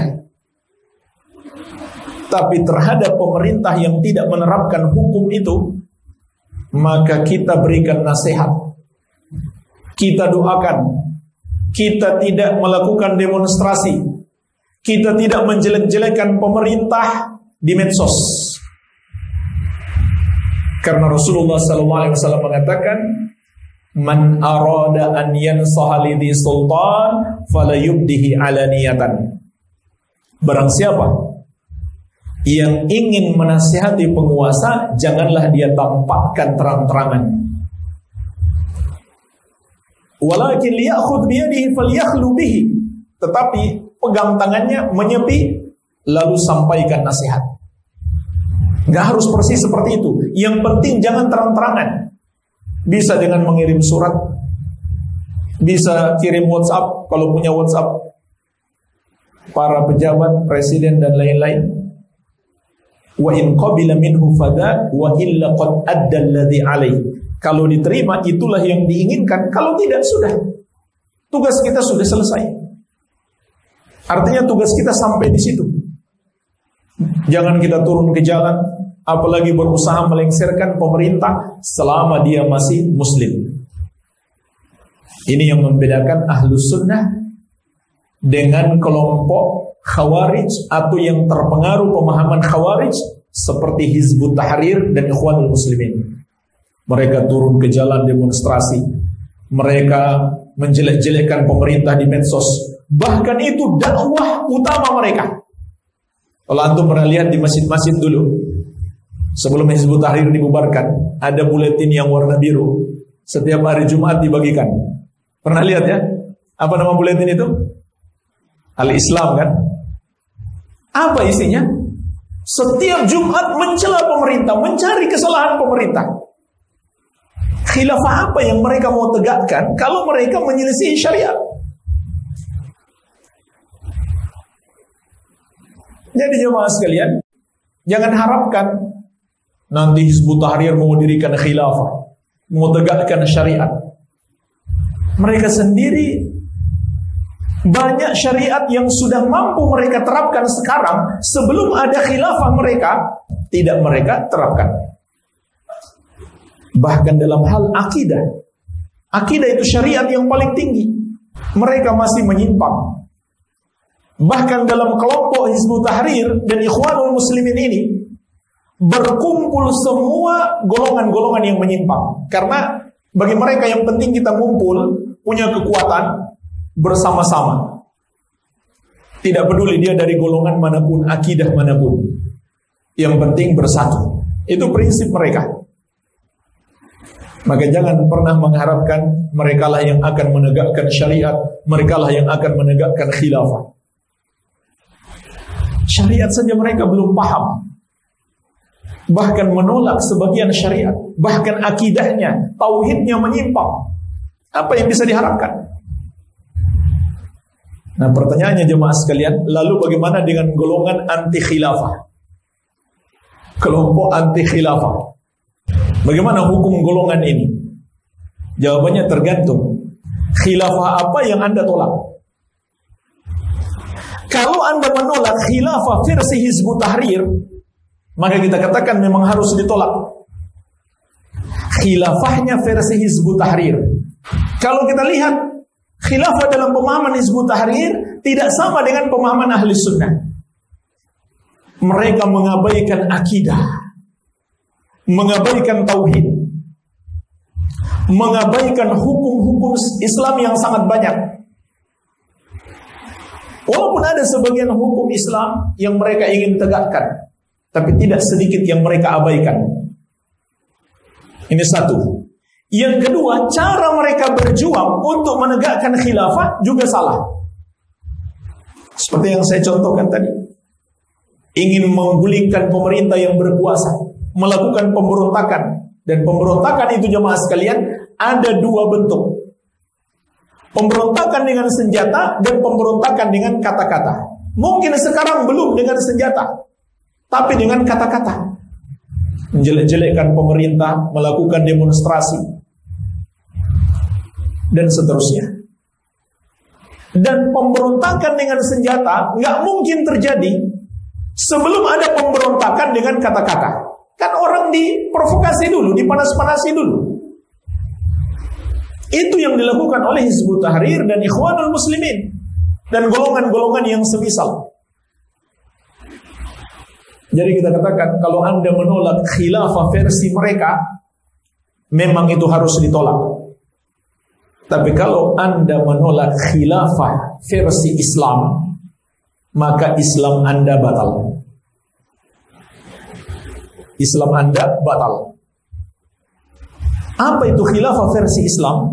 Tapi terhadap pemerintah yang tidak menerapkan hukum itu, maka kita berikan nasihat, kita doakan, kita tidak melakukan demonstrasi, kita tidak menjelek-jelekan pemerintah di medsos. Karena Rasulullah SAW mengatakan, man arada an yansaha lidhi sultan falayubdihi alaniyatan. Barang siapa yang ingin menasihati penguasa, janganlah dia tampakkan terang-terangan. Walakin liyakhudh biyadihi falyakhlu bihi. Tetapi pegang tangannya, menyepi, lalu sampaikan nasihat. Gak harus persis seperti itu. Yang penting jangan terang-terangan. Bisa dengan mengirim surat, bisa kirim WhatsApp kalau punya WhatsApp, para pejabat, presiden dan lain-lain. Wa in qabila minhu fada wa illa qad adda alladhi alaihi. Kalau diterima itulah yang diinginkan, kalau tidak sudah. Tugas kita sudah selesai. Artinya tugas kita sampai di situ. Jangan kita turun ke jalan, apalagi berusaha melengsarkan pemerintah selama dia masih muslim. Ini yang membedakan Ahlus Sunnah dengan kelompok Khawarij atau yang terpengaruh pemahaman Khawarij seperti Hizbut Tahrir dan Ikhwanul Muslimin. Mereka turun ke jalan demonstrasi, mereka menjelek-jelekkan pemerintah di medsos. Bahkan itu dakwah utama mereka. Kalau antum pernah lihat di masjid-masjid dulu, sebelum Hizbut Tahrir dibubarkan, ada buletin yang warna biru, setiap hari Jumat dibagikan. Pernah lihat ya? Apa nama buletin itu? Al-Islam kan? Apa isinya? Setiap Jumat mencela pemerintah, mencari kesalahan pemerintah. Khilafah apa yang mereka mau tegakkan kalau mereka menyelisih syariat? Jadi jemaah sekalian, jangan harapkan nanti Hizbut Tahrir mau dirikan khilafah, mau tegakkan syariat. Mereka sendiri banyak syariat yang sudah mampu mereka terapkan sekarang, sebelum ada khilafah mereka tidak mereka terapkan. Bahkan dalam hal akidah, akidah itu syariat yang paling tinggi, mereka masih menyimpang. Bahkan dalam kelompok Hizbut Tahrir dan Ikhwanul Muslimin ini berkumpul semua golongan-golongan yang menyimpang. Karena bagi mereka yang penting kita ngumpul, punya kekuatan bersama-sama. Tidak peduli dia dari golongan manapun, akidah manapun, yang penting bersatu. Itu prinsip mereka. Maka jangan pernah mengharapkan merekalah yang akan menegakkan syariat, merekalah yang akan menegakkan khilafah. Syariat saja mereka belum paham, bahkan menolak sebagian syariat, bahkan akidahnya, tauhidnya menyimpang. Apa yang bisa diharapkan? Nah, pertanyaannya jemaah sekalian, lalu bagaimana dengan golongan anti khilafah? Kelompok anti khilafah, bagaimana hukum golongan ini? Jawabannya tergantung. Khilafah apa yang Anda tolak? Kalau Anda menolak khilafah versi Hizbut Tahrir, maka kita katakan memang harus ditolak khilafahnya versi Hizbut Tahrir. Kalau kita lihat khilafah dalam pemahaman Hizbut Tahrir tidak sama dengan pemahaman Ahli Sunnah. Mereka mengabaikan akidah, mengabaikan tauhid, mengabaikan hukum-hukum Islam yang sangat banyak. Walaupun ada sebagian hukum Islam yang mereka ingin tegakkan, tapi tidak sedikit yang mereka abaikan. Ini satu. Yang kedua, cara mereka berjuang untuk menegakkan khilafah juga salah. Seperti yang saya contohkan tadi. Ingin menggulingkan pemerintah yang berkuasa, melakukan pemberontakan. Dan pemberontakan itu jemaah sekalian ada dua bentuk. Pemberontakan dengan senjata dan pemberontakan dengan kata-kata. Mungkin sekarang belum dengan senjata, tapi dengan kata-kata. Menjelek-jelekkan pemerintah, melakukan demonstrasi, dan seterusnya. Dan pemberontakan dengan senjata nggak mungkin terjadi sebelum ada pemberontakan dengan kata-kata. Kan orang diprovokasi dulu, dipanas-panasi dulu. Itu yang dilakukan oleh Hizbut Tahrir dan Ikhwanul Muslimin dan golongan-golongan yang semisal. Jadi kita katakan kalau Anda menolak khilafah versi mereka, memang itu harus ditolak. Tapi kalau Anda menolak khilafah versi Islam, maka Islam Anda batal. Islam Anda batal. Apa itu khilafah versi Islam?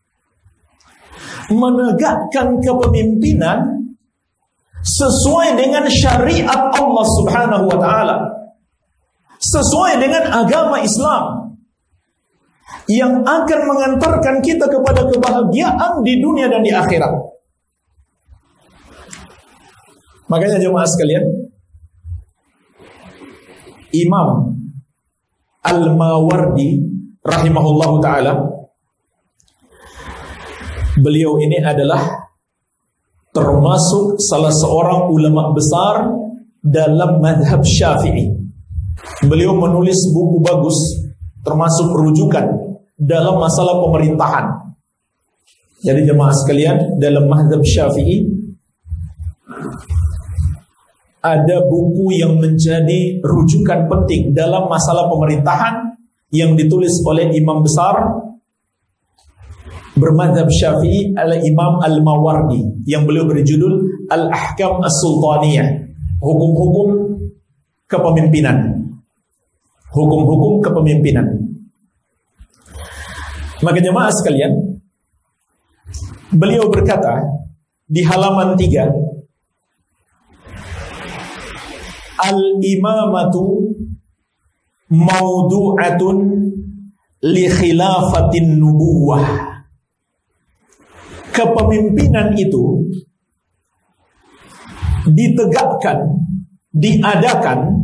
Menegakkan kepemimpinan sesuai dengan syariat Allah Subhanahu wa taala, sesuai dengan agama Islam yang akan mengantarkan kita kepada kebahagiaan di dunia dan di akhirat. Makanya jemaah sekalian, Imam Al-Mawardi rahimahullahu ta'ala, beliau ini adalah termasuk salah seorang ulama besar dalam madhab Syafi'i. Beliau menulis buku bagus, termasuk rujukan dalam masalah pemerintahan. Jadi jemaah sekalian, dalam madhab Syafi'i ada buku yang menjadi rujukan penting dalam masalah pemerintahan yang ditulis oleh imam besar bermadhab Syafi'i, Al-Imam Al-Mawardi, yang beliau berjudul Al-Ahkam As-Sultaniyah, hukum-hukum kepemimpinan. Hukum-hukum kepemimpinan. Maka jemaah sekalian, beliau berkata di halaman 3, Al-imamatu maudu'atun li khilafatin nubuwah. Kepemimpinan itu ditegakkan, diadakan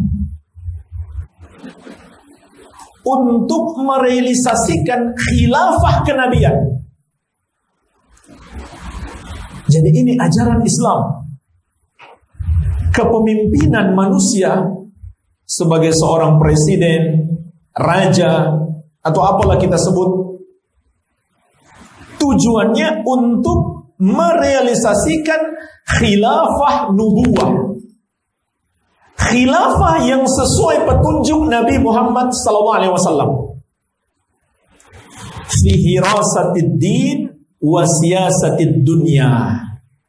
untuk merealisasikan khilafah kenabian. Jadi ini ajaran Islam. Kepemimpinan manusia sebagai seorang presiden, raja, atau apalah kita sebut, tujuannya untuk merealisasikan khilafah nubuwah. Khilafah yang sesuai petunjuk Nabi Muhammad SAW. Fi hirasatid din wa siyasatid dunya.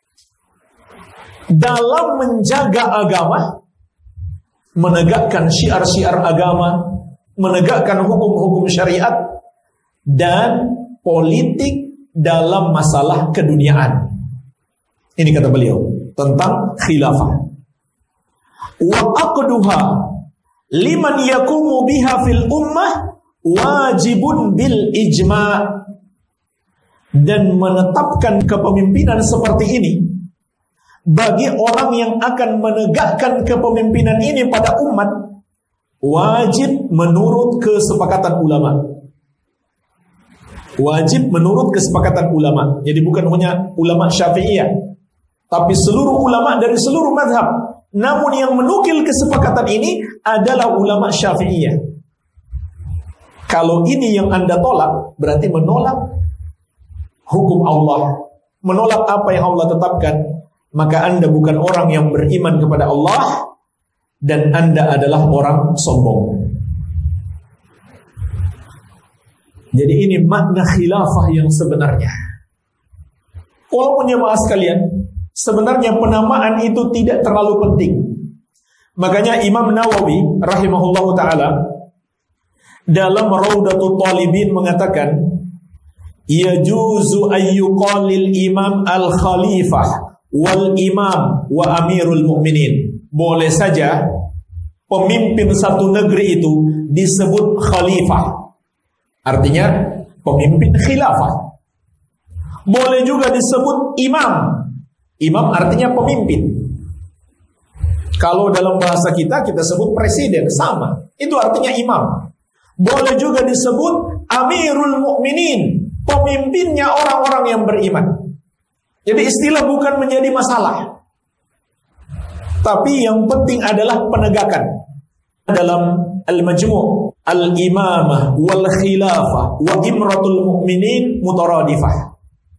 Dalam menjaga agama, menegakkan syiar-syiar agama, menegakkan hukum-hukum syariat, dan politik dalam masalah keduniaan. Ini kata beliau tentang khilafah. Wa aqduha liman yakumu biha fil ummah wajibun bil ijma'. Dan menetapkan kepemimpinan seperti ini bagi orang yang akan menegakkan kepemimpinan ini pada umat, wajib menurut kesepakatan ulama. Wajib menurut kesepakatan ulama. Jadi bukan hanya ulama Syafi'iyah, tapi seluruh ulama dari seluruh madhab. Namun yang menukil kesepakatan ini adalah ulama Syafi'iyah. Kalau ini yang Anda tolak, berarti menolak hukum Allah, menolak apa yang Allah tetapkan. Maka Anda bukan orang yang beriman kepada Allah, dan Anda adalah orang sombong. Jadi ini makna khilafah yang sebenarnya. Walaupun jemaah sekalian, sebenarnya penamaan itu tidak terlalu penting. Makanya Imam Nawawi rahimahullahu ta'ala dalam Raudatul Talibin mengatakan, yajuzu ayyuqalil imam al-khalifah wal imam wa amirul mu'minin. Boleh saja pemimpin satu negeri itu disebut khalifah, artinya pemimpin khilafah. Boleh juga disebut imam. Imam artinya pemimpin. Kalau dalam bahasa kita sebut presiden, sama. Itu artinya imam. Boleh juga disebut amirul mu'minin, pemimpinnya orang-orang yang beriman. Jadi istilah bukan menjadi masalah, tapi yang penting adalah penegakan. Dalam Al-Majmu' Al-Imamah wal Khilafah wa Imratul Mu'minin mutaradifah.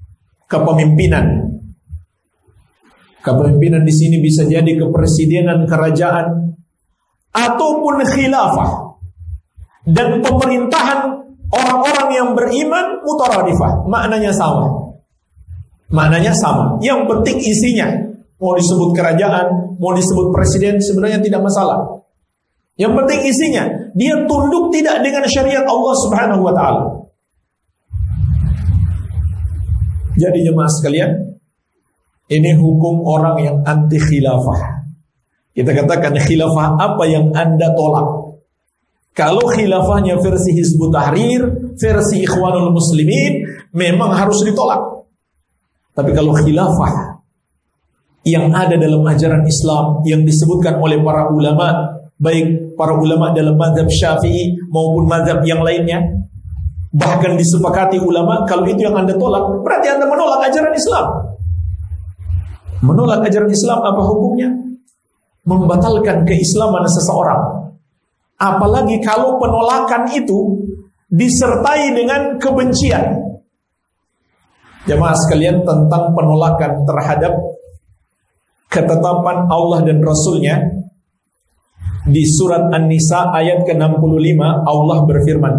Kepemimpinan di sini bisa jadi kepresidenan, kerajaan, ataupun khilafah. Dan pemerintahan orang-orang yang beriman mutaradifah, maknanya sama. Maknanya sama. Yang penting isinya. Mau disebut kerajaan, mau disebut presiden, sebenarnya tidak masalah. Yang penting isinya, dia tunduk tidak dengan syariat Allah Subhanahu wa ta'ala. Jadi jemaah sekalian, ini hukum orang yang anti khilafah. Kita katakan khilafah apa yang Anda tolak. Kalau khilafahnya versi Hizbut Tahrir, versi Ikhwanul Muslimin, memang harus ditolak. Tapi kalau khilafah yang ada dalam ajaran Islam yang disebutkan oleh para ulama, baik para ulama dalam mazhab Syafi'i maupun mazhab yang lainnya, bahkan disepakati ulama kalau itu yang Anda tolak, berarti Anda menolak ajaran Islam. Menolak ajaran Islam apa hukumnya? Membatalkan keislaman seseorang. Apalagi kalau penolakan itu disertai dengan kebencian. Jamaah sekalian, tentang penolakan terhadap ketetapan Allah dan Rasulnya, di surat An-Nisa ayat ke-65 Allah berfirman,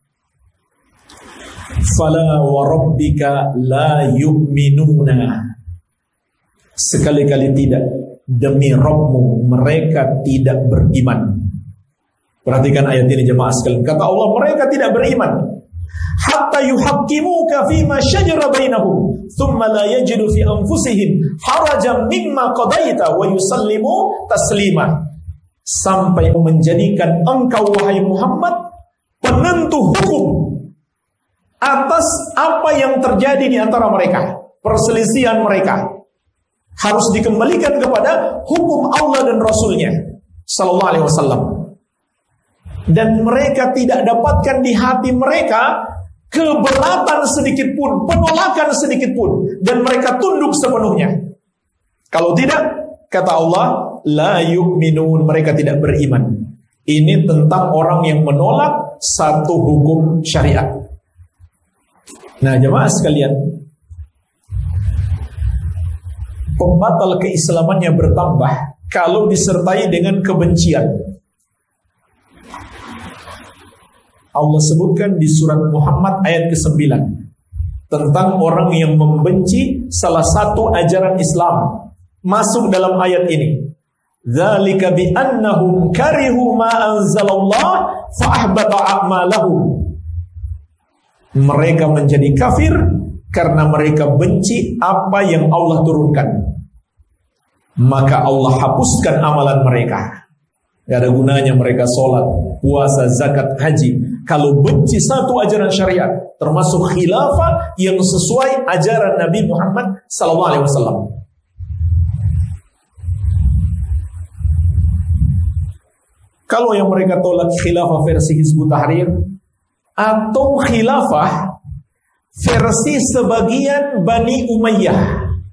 "Fala wa rabbika la yu'minuna." Sekali-kali tidak, demi Rabbmu mereka tidak beriman. Perhatikan ayat ini jemaah sekalian. Kata Allah, mereka tidak beriman. Hatta yuhaqqimuka fima syajara bainahum, thumma la yajidu fi anfusihim harajan mimma qadaita wa yusallimu taslima. Sampai menjadikan engkau wahai Muhammad penentu hukum atas apa yang terjadi di antara mereka, perselisihan mereka harus dikembalikan kepada hukum Allah dan Rasulnya sallallahu alaihi wasallam. Dan mereka tidak dapatkan di hati mereka keberatan sedikit pun, penolakan sedikit pun, dan mereka tunduk sepenuhnya. Kalau tidak, kata Allah, la yu'minun, mereka tidak beriman. Ini tentang orang yang menolak satu hukum syariat. Nah, jemaah sekalian, pembatal keislamannya bertambah kalau disertai dengan kebencian. Allah sebutkan di surat Muhammad ayat ke-9 tentang orang yang membenci salah satu ajaran Islam. Masuk dalam ayat ini, dzalika bi annahum karihu ma anzalallah fa ahbata a'malahum. Mereka menjadi kafir karena mereka benci apa yang Allah turunkan, maka Allah hapuskan amalan mereka. Gak ada gunanya mereka sholat, puasa, zakat, haji kalau benci satu ajaran syariat, termasuk khilafah yang sesuai ajaran Nabi Muhammad SAW. Kalau yang mereka tolak khilafah versi Hizbut Tahrir atau khilafah versi sebagian Bani Umayyah.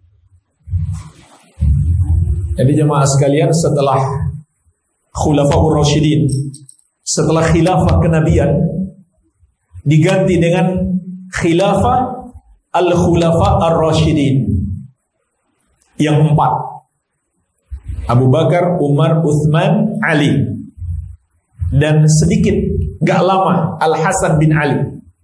Jadi jemaah sekalian, setelah Khulafaur Rasyidin, setelah khilafah kenabian diganti dengan khilafah Al-Khulafa Ar-Rasyidin yang 4, Abu Bakar, Umar, Utsman, Ali, dan sedikit gak lama Al-Hasan bin Ali.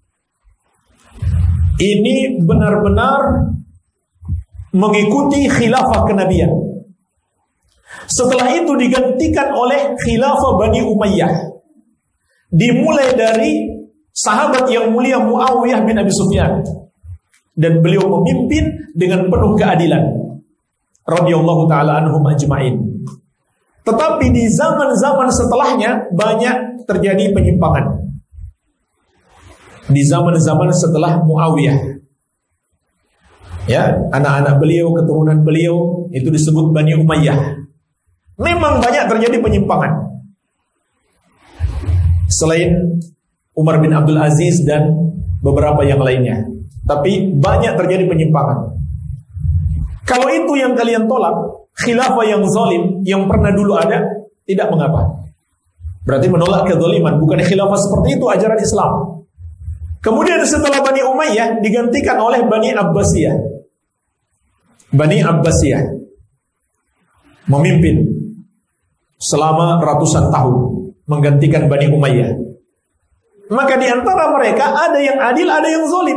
Ini benar-benar mengikuti khilafah kenabian. Setelah itu digantikan oleh khilafah Bani Umayyah, dimulai dari sahabat yang mulia Muawiyah bin Abi Sufyan, dan beliau memimpin dengan penuh keadilan radhiyallahu taala anhum ajma'in. Tetapi di zaman-zaman setelahnya banyak terjadi penyimpangan. Di zaman-zaman setelah Muawiyah, ya, anak-anak beliau, keturunan beliau itu disebut Bani Umayyah. Memang banyak terjadi penyimpangan. Selain Umar bin Abdul Aziz dan beberapa yang lainnya, tapi banyak terjadi penyimpangan. Kalau itu yang kalian tolak, khilafah yang zalim yang pernah dulu ada, tidak mengapa. Berarti menolak kezaliman, bukan khilafah seperti itu ajaran Islam. Kemudian setelah Bani Umayyah digantikan oleh Bani Abbasiyah. Bani Abbasiyah memimpin selama ratusan tahun menggantikan Bani Umayyah. Maka di antara mereka ada yang adil, ada yang zalim.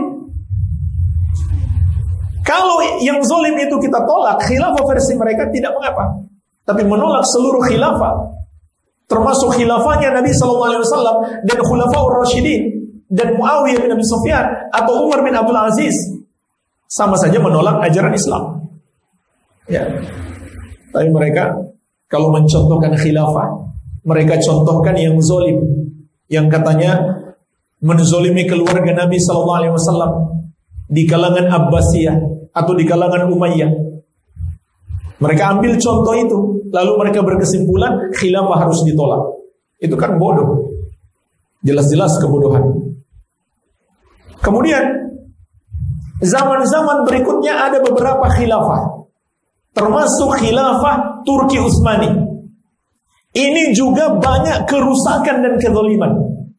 Kalau yang zalim itu kita tolak, khilafah versi mereka tidak mengapa. Tapi menolak seluruh khilafah, termasuk khilafahnya Nabi SAW dan Khulafaur Rasyidin dan Muawiyah bin Abi Sufyan atau Umar bin Abdul Aziz, sama saja menolak ajaran Islam. Ya. Tapi mereka kalau mencontohkan khilafah, mereka contohkan yang zalim, yang katanya menzolimi keluarga Nabi SAW di kalangan Abbasiyah atau di kalangan Umayyah. Mereka ambil contoh itu, lalu mereka berkesimpulan khilafah harus ditolak. Itu kan bodoh. Jelas-jelas kebodohan. Kemudian zaman-zaman berikutnya ada beberapa khilafah, termasuk khilafah Turki Utsmani. Ini juga banyak kerusakan dan kezaliman.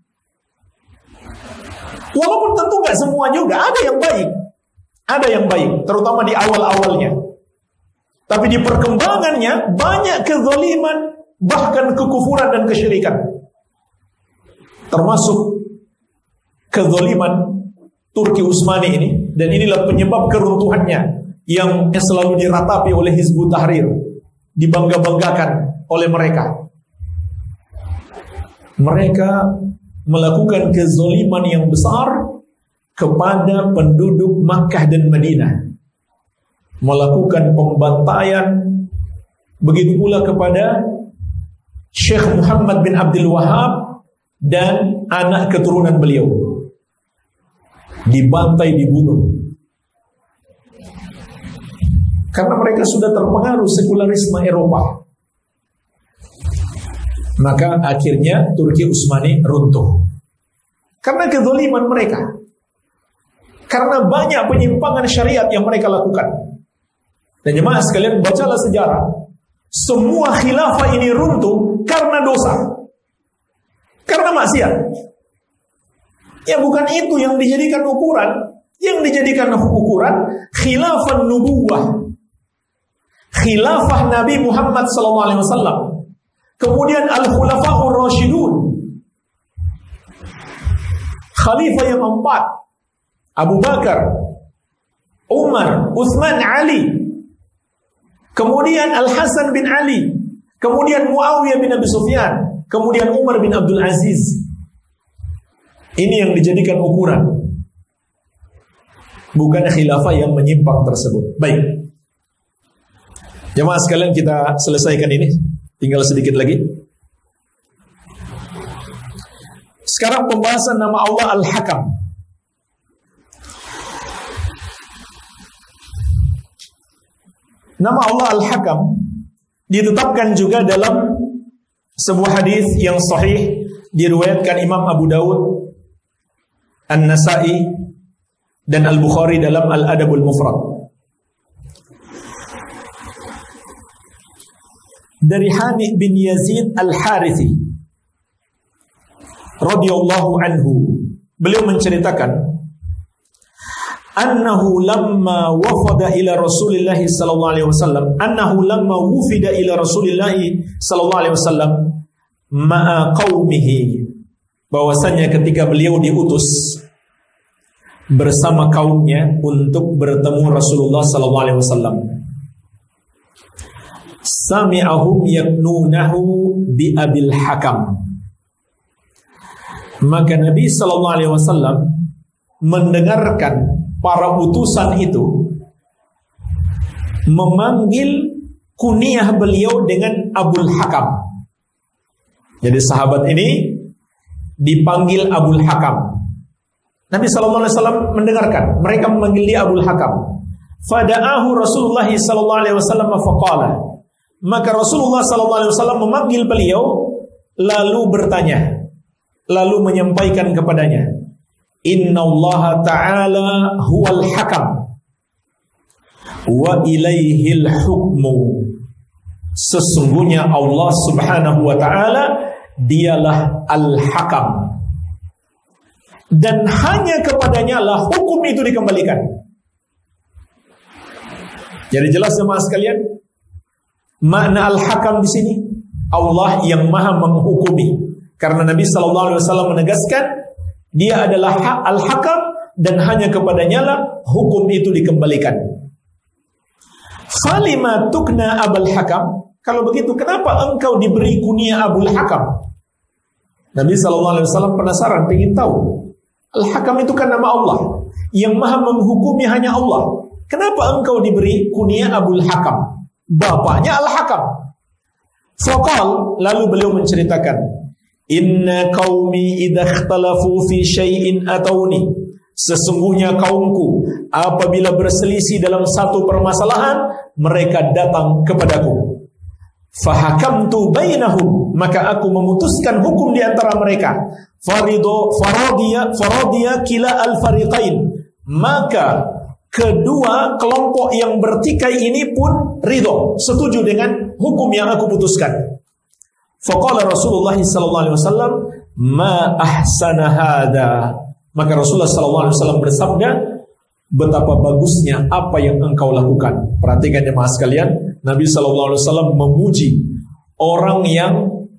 Walaupun tentu gak semua juga, ada yang baik. Ada yang baik, terutama di awal-awalnya. Tapi di perkembangannya banyak kezaliman, bahkan kekufuran dan kesyirikan. Termasuk kezaliman Turki Utsmani ini, dan inilah penyebab keruntuhannya yang selalu diratapi oleh Hizbut Tahrir, dibangga-banggakan oleh mereka. Mereka melakukan kezaliman yang besar kepada penduduk Makkah dan Madinah, melakukan pembantaian, begitu pula kepada Syekh Muhammad bin Abdul Wahhab dan anak keturunan beliau, dibantai, dibunuh, karena mereka sudah terpengaruh sekularisme Eropa. Maka akhirnya Turki Utsmani runtuh karena kezaliman mereka, karena banyak penyimpangan syariat yang mereka lakukan. Dan jemaah sekalian, bacalah sejarah, semua khilafah ini runtuh karena dosa, karena maksiat. Ya, bukan itu yang dijadikan ukuran. Yang dijadikan ukuran khilafah nubuwah, khilafah Nabi Muhammad SAW. Kemudian Al-Khulafa'ur Rasyidun, khalifah yang keempat, Abu Bakar, Umar, Utsman, Ali. Kemudian Al-Hasan bin Ali. Kemudian Muawiyah bin Abi Sufyan. Kemudian Umar bin Abdul Aziz. Ini yang dijadikan ukuran, bukan khilafah yang menyimpang tersebut. Baik, jemaah sekalian, kita selesaikan ini. Tinggal sedikit lagi. Sekarang pembahasan nama Allah Al-Hakam. Nama Allah Al-Hakam ditetapkan juga dalam sebuah hadis yang sahih, diriwayatkan Imam Abu Dawud, An-Nasa'i, dan Al-Bukhari dalam Al-Adabul Mufrad. Dari Hani bin Yazid Al-Harithi radhiyallahu anhu, beliau menceritakan annahu lamma wafada ila Rasulillah sallallahu alaihi wasallam, annahu lamma wufida ila Rasulillah sallallahu alaihi wasallam ma'a qaumihi, bahwasanya ketika beliau diutus bersama kaumnya untuk bertemu Rasulullah sallallahu alaihi wasallam, sami'ahum yaknunahu bi Abil Hakam, maka Nabi sallallahu alaihi wasallam mendengarkan para utusan itu memanggil kunyah beliau dengan Abul Hakam. Jadi sahabat ini dipanggil Abul Hakam. Nabi sallallahu alaihi wasallam mendengarkan mereka memanggil dia Abul Hakam. Fada'ahu Rasulullah sallallahu alaihi wasallam faqala, maka Rasulullah SAW memanggil beliau, lalu bertanya, lalu menyampaikan kepadanya, Inna Allah Ta'ala huwal hakam wa ilaihil hukmu, sesungguhnya Allah Subhanahu wa Ta'ala dialah al-hakam, dan hanya kepadanya lah hukum itu dikembalikan. Jadi jelas jemaah sekalian, makna al-hakam di sini Allah yang maha menghukumi, karena Nabi SAW menegaskan dia adalah al-hakam dan hanya kepadanya lah hukum itu dikembalikan. Falima tukna Abul Hakam, kalau begitu kenapa engkau diberi kunyah Abul Hakam? Nabi SAW penasaran, ingin tahu. Al-Hakam itu kan nama Allah, yang maha menghukumi hanya Allah. Kenapa engkau diberi kunyah Abul Hakam? Bapaknya Al-Hakam. Faqal, lalu beliau menceritakan, Inna qaumi idza ikhtalafu fi syai'in atawni, Sesungguhnya kaumku apabila berselisih dalam satu permasalahan, mereka datang kepadaku. Fahakamtu bainahum, maka aku memutuskan hukum di antara mereka. Faradiya kila al-fariqain, maka kedua kelompok yang bertikai ini pun ridho, setuju dengan hukum yang aku putuskan. Faqala Rasulullah sallallahu alaihi wasallam, ma ahsana hada. Maka Rasulullah sallallahu alaihi wasallam bersabda, betapa bagusnya apa yang engkau lakukan. Perhatikan jemaah sekalian, Nabi sallallahu alaihi wasallam memuji orang yang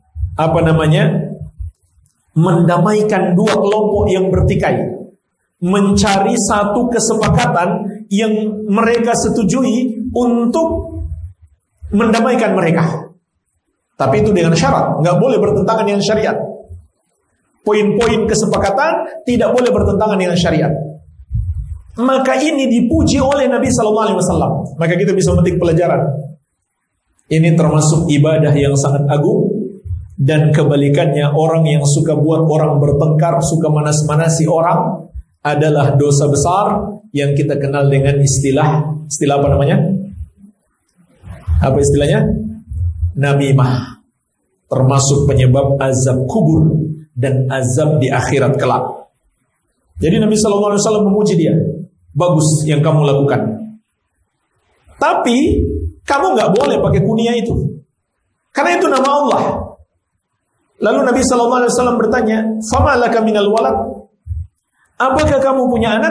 mendamaikan dua kelompok yang bertikai, mencari satu kesepakatan yang mereka setujui untuk mendamaikan mereka. Tapi itu dengan syarat, nggak boleh bertentangan dengan syariat. Poin-poin kesepakatan tidak boleh bertentangan dengan syariat. Maka ini dipuji oleh Nabi sallallahu alaihi wasallam. Maka kita bisa memetik pelajaran. Ini termasuk ibadah yang sangat agung, dan kebalikannya orang yang suka buat orang bertengkar, suka manas-manasi orang adalah dosa besar yang kita kenal dengan istilah apa namanya? Apa istilahnya? Namimah. Termasuk penyebab azab kubur dan azab di akhirat kelak. Jadi Nabi sallallahu alaihi wasallam memuji dia. Bagus yang kamu lakukan. Tapi kamu nggak boleh pakai kunyah itu, karena itu nama Allah. Lalu Nabi sallallahu alaihi wasallam bertanya, "Fama laka minal walad?" Apakah kamu punya anak?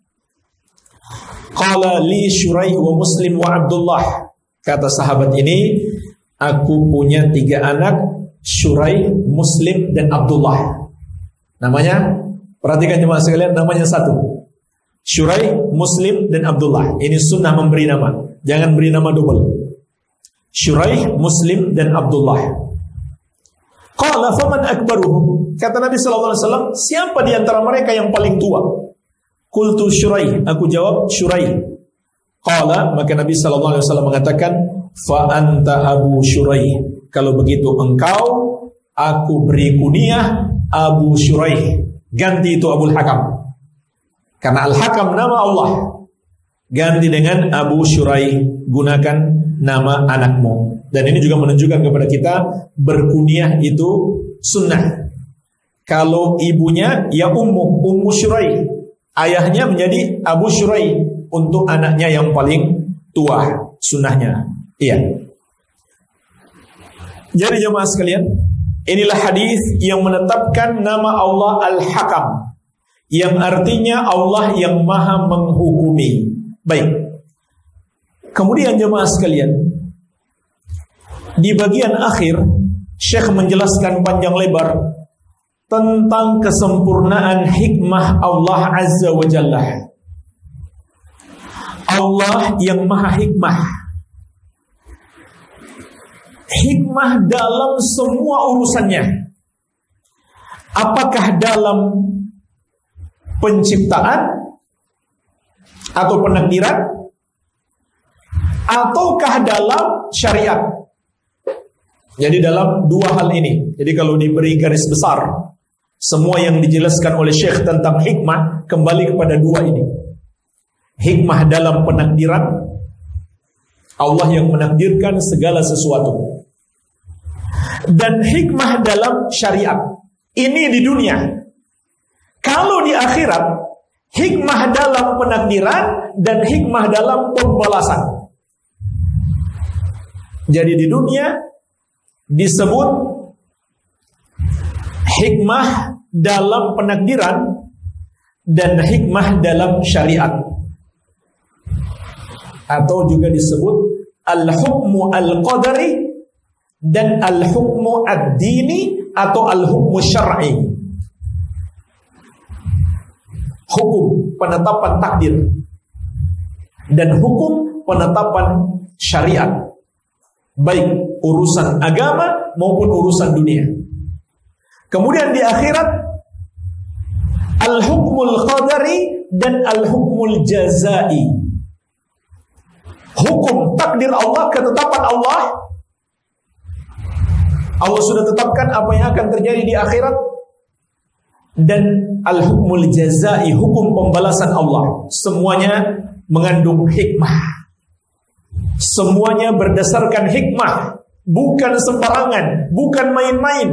Qala li Syuraih wa Muslim wa Abdullah. Kata sahabat ini, aku punya 3 anak, Syuraih, Muslim, dan Abdullah. Namanya, perhatikan jemaah sekalian, namanya satu. Syuraih, Muslim, dan Abdullah. Ini sunnah memberi nama. Jangan beri nama double. Syuraih, Muslim, dan Abdullah. Qala faman akbaruhum. Kata Nabi sallallahu alaihi wasallam, siapa di antara mereka yang paling tua? Qultu Syuraih. Aku jawab Syuraih. Qala, maka Nabi sallallahu alaihi wasallam mengatakan, fa anta Abu Syuraih. Kalau begitu engkau, aku beri kunyah Abu Syuraih. Ganti itu Abul Hakam. Karena Al-Hakam nama Allah. Ganti dengan Abu Syuraih. Gunakan nama anakmu. Dan ini juga menunjukkan kepada kita berkunyah itu sunnah. Kalau ibunya ya Ummu Syuraih, ayahnya menjadi Abu Syuraih untuk anaknya yang paling tua, sunnahnya. Iya. Jadi jemaah sekalian, inilah hadis yang menetapkan nama Allah Al-Hakam, yang artinya Allah yang maha menghukumi. Baik. Kemudian jemaah sekalian, di bagian akhir Syekh menjelaskan panjang lebar tentang kesempurnaan hikmah Allah Azza wa Jalla. Allah yang maha hikmah. Hikmah dalam semua urusannya. Apakah dalam penciptaan atau penakdiran, ataukah dalam syariat? Jadi dalam dua hal ini. Jadi kalau diberi garis besar, semua yang dijelaskan oleh Syekh tentang hikmah kembali kepada dua ini. Hikmah dalam penakdiran, Allah yang menakdirkan segala sesuatu. Dan hikmah dalam syariat, ini di dunia. Kalau di akhirat, hikmah dalam penakdiran dan hikmah dalam pembalasan. Jadi di dunia disebut hikmah dalam penakdiran dan hikmah dalam syariat, atau juga disebut al-hukmu al-qadari dan al-hukmu ad-dini atau al-hukmu syar'i. Hukum penetapan takdir dan hukum penetapan syariat, baik urusan agama maupun urusan dunia. Kemudian di akhirat, al-hukmul qadari dan al-hukmul jazai. Hukum takdir Allah, ketetapan Allah. Allah sudah tetapkan apa yang akan terjadi di akhirat. dan al-hukmul jazai, hukum pembalasan Allah, semuanya mengandung hikmah. Semuanya berdasarkan hikmah, bukan sembarangan, bukan main-main.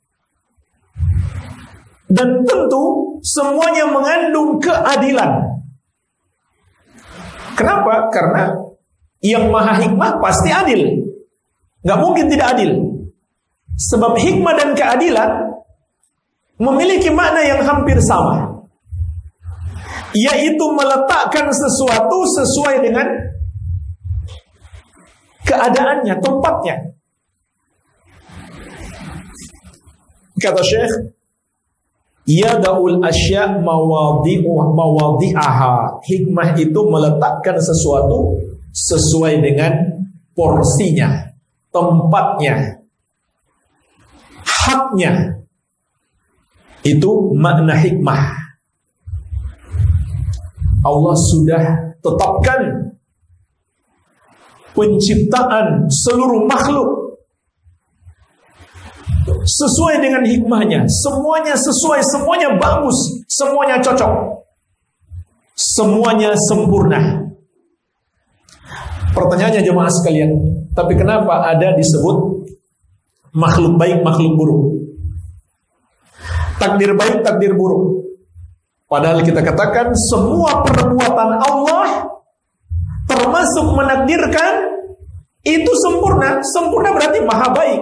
Dan tentu semuanya mengandung keadilan. Kenapa? Karena yang maha hikmah pasti adil. Gak mungkin tidak adil. Sebab hikmah dan keadilan memiliki makna yang hampir sama, yaitu meletakkan sesuatu sesuai dengan keadaannya, tempatnya. Kata Syekh, yada'ul asya' mawadi'aha. Hikmah itu meletakkan sesuatu sesuai dengan porsinya, tempatnya, haknya. Itu makna hikmah. Allah sudah tetapkan penciptaan seluruh makhluk sesuai dengan hikmahnya. Semuanya sesuai, semuanya bagus, semuanya cocok, semuanya sempurna. Pertanyaannya jemaah sekalian, tapi kenapa ada disebut makhluk baik, makhluk buruk? Takdir baik, takdir buruk. Padahal kita katakan semua perbuatan Allah, termasuk menakdirkan, itu sempurna. Sempurna berarti maha baik.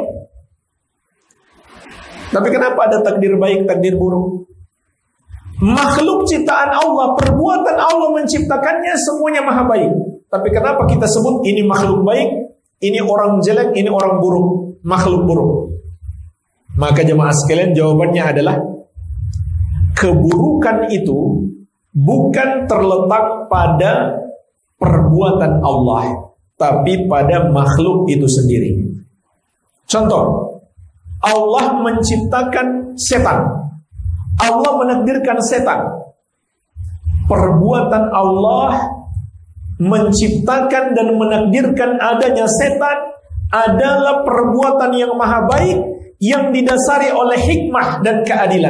Tapi kenapa ada takdir baik, takdir buruk? Makhluk ciptaan Allah, perbuatan Allah menciptakannya semuanya maha baik. Tapi kenapa kita sebut ini makhluk baik, ini orang jelek, ini orang buruk, makhluk buruk? Maka jemaah sekalian, jawabannya adalah keburukan itu bukan terletak pada perbuatan Allah, tapi pada makhluk itu sendiri. Contoh, Allah menciptakan setan, Allah menakdirkan setan. Perbuatan Allah menciptakan dan menakdirkan adanya setan adalah perbuatan yang maha baik, yang didasari oleh hikmah dan keadilan.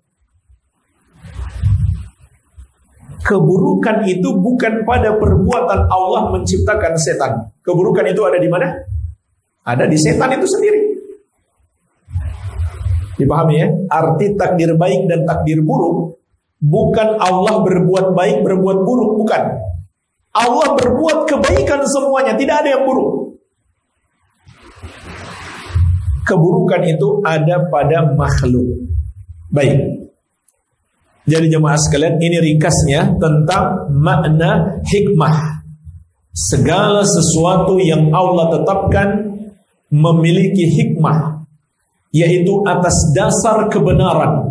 Keburukan itu bukan pada perbuatan Allah menciptakan setan. Keburukan itu ada di mana? Ada di setan itu sendiri. Dipahami ya? Arti takdir baik dan takdir buruk bukan Allah berbuat baik, berbuat buruk, bukan. Allah berbuat kebaikan semuanya, tidak ada yang buruk. Keburukan itu ada pada makhluk. Baik. Jadi jemaah sekalian, ini ringkasnya tentang makna hikmah. Segala sesuatu yang Allah tetapkan memiliki hikmah, yaitu atas dasar kebenaran,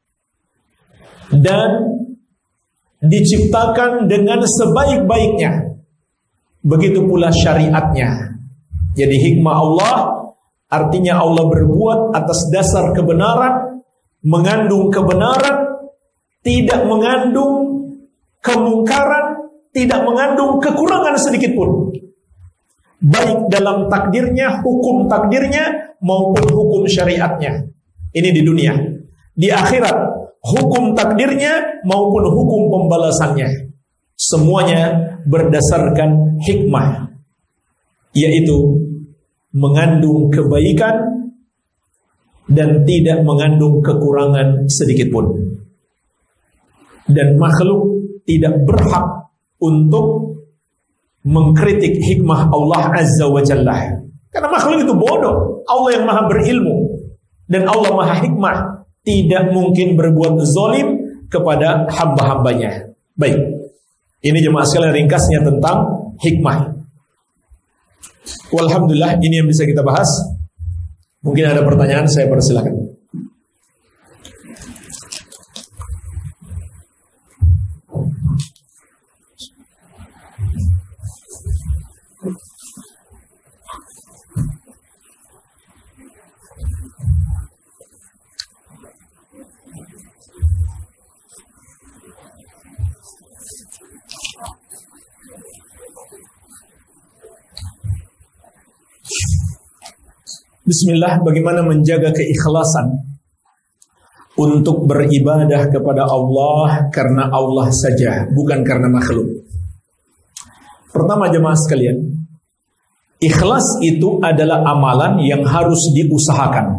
dan diciptakan dengan sebaik-baiknya. Begitu pula syariatnya. Jadi hikmah Allah artinya Allah berbuat atas dasar kebenaran, mengandung kebenaran, tidak mengandung kemungkaran, tidak mengandung kekurangan sedikit pun. Baik dalam takdirnya, hukum takdirnya, maupun hukum syariatnya. Ini di dunia. Di akhirat, hukum takdirnya maupun hukum pembalasannya, semuanya berdasarkan hikmah, yaitu mengandung kebaikan dan tidak mengandung kekurangan sedikit pun. Dan makhluk tidak berhak untuk mengkritik hikmah Allah Azza wa Jalla. Karena makhluk itu bodoh. Allah yang maha berilmu dan Allah maha hikmah tidak mungkin berbuat zalim kepada hamba-hambanya. Baik, ini jemaah sekalian ringkasnya tentang hikmah. Walhamdulillah, ini yang bisa kita bahas. Mungkin ada pertanyaan, saya persilakan. Bismillah, bagaimana menjaga keikhlasan untuk beribadah kepada Allah karena Allah saja, bukan karena makhluk. Pertama jemaah sekalian, ikhlas itu adalah amalan yang harus diusahakan.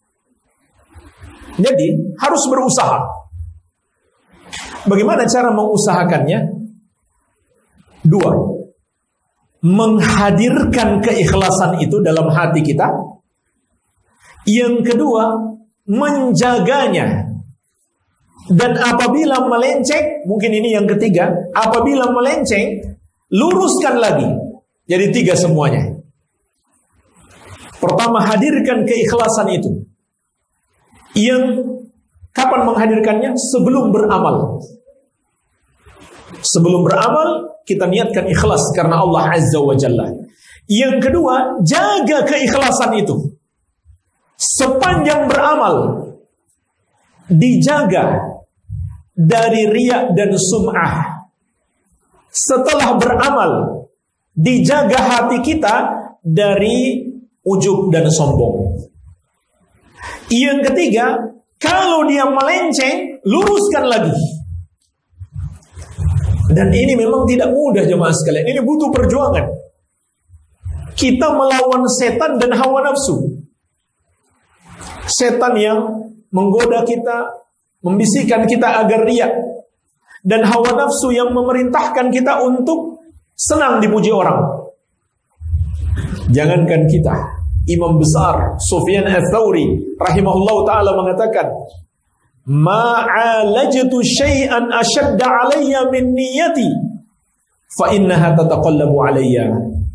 Jadi harus berusaha. Bagaimana cara mengusahakannya? Dua, menghadirkan keikhlasan itu dalam hati kita. Yang kedua, menjaganya. Dan apabila melenceng, mungkin ini yang ketiga, apabila melenceng, luruskan lagi. Jadi tiga semuanya. Pertama, hadirkan keikhlasan itu. Yang kapan menghadirkannya? Sebelum beramal. Sebelum beramal, kita niatkan ikhlas karena Allah Azza wa Jalla. Yang kedua, jaga keikhlasan itu. Sepanjang beramal, dijaga dari riya dan sum'ah. Setelah beramal, dijaga hati kita dari ujub dan sombong. Yang ketiga, kalau dia melenceng, luruskan lagi. Dan ini memang tidak mudah jemaah sekalian. Ini butuh perjuangan. Kita melawan setan dan hawa nafsu. Setan yang menggoda kita, membisikkan kita agar riya, dan hawa nafsu yang memerintahkan kita untuk senang dipuji orang. Jangankan kita, Imam besar Sufyan Ats-Tsauri rahimahullah ta'ala mengatakan, ma'alajtu syai'an ashadda alayya min niyati fa innaha tataqallabu alayya.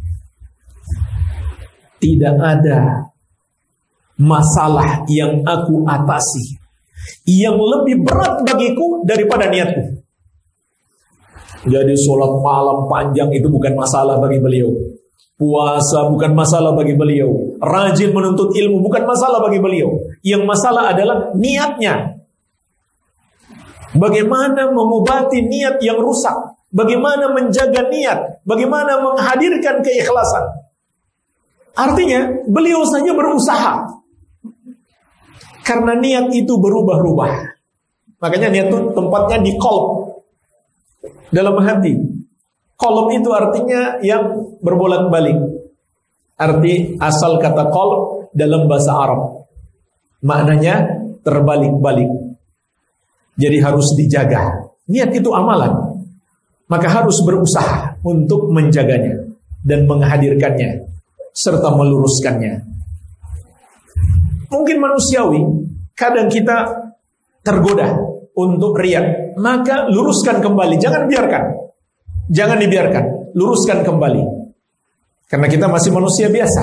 Tidak ada masalah yang aku atasi yang lebih berat bagiku daripada niatku. Jadi sholat malam panjang itu bukan masalah bagi beliau. Puasa bukan masalah bagi beliau. Rajin menuntut ilmu bukan masalah bagi beliau. Yang masalah adalah niatnya. Bagaimana mengobati niat yang rusak? Bagaimana menjaga niat? Bagaimana menghadirkan keikhlasan? Artinya beliau saja berusaha. Karena niat itu berubah-ubah. Makanya niat itu tempatnya di qalb, dalam hati. Qalb itu artinya yang berbolak-balik. Arti asal kata qalb dalam bahasa Arab, maknanya terbalik-balik. Jadi harus dijaga. Niat itu amalan, maka harus berusaha untuk menjaganya dan menghadirkannya serta meluruskannya. Mungkin manusiawi, kadang kita tergoda untuk riya, maka luruskan kembali, jangan biarkan. Jangan dibiarkan, luruskan kembali. Karena kita masih manusia biasa.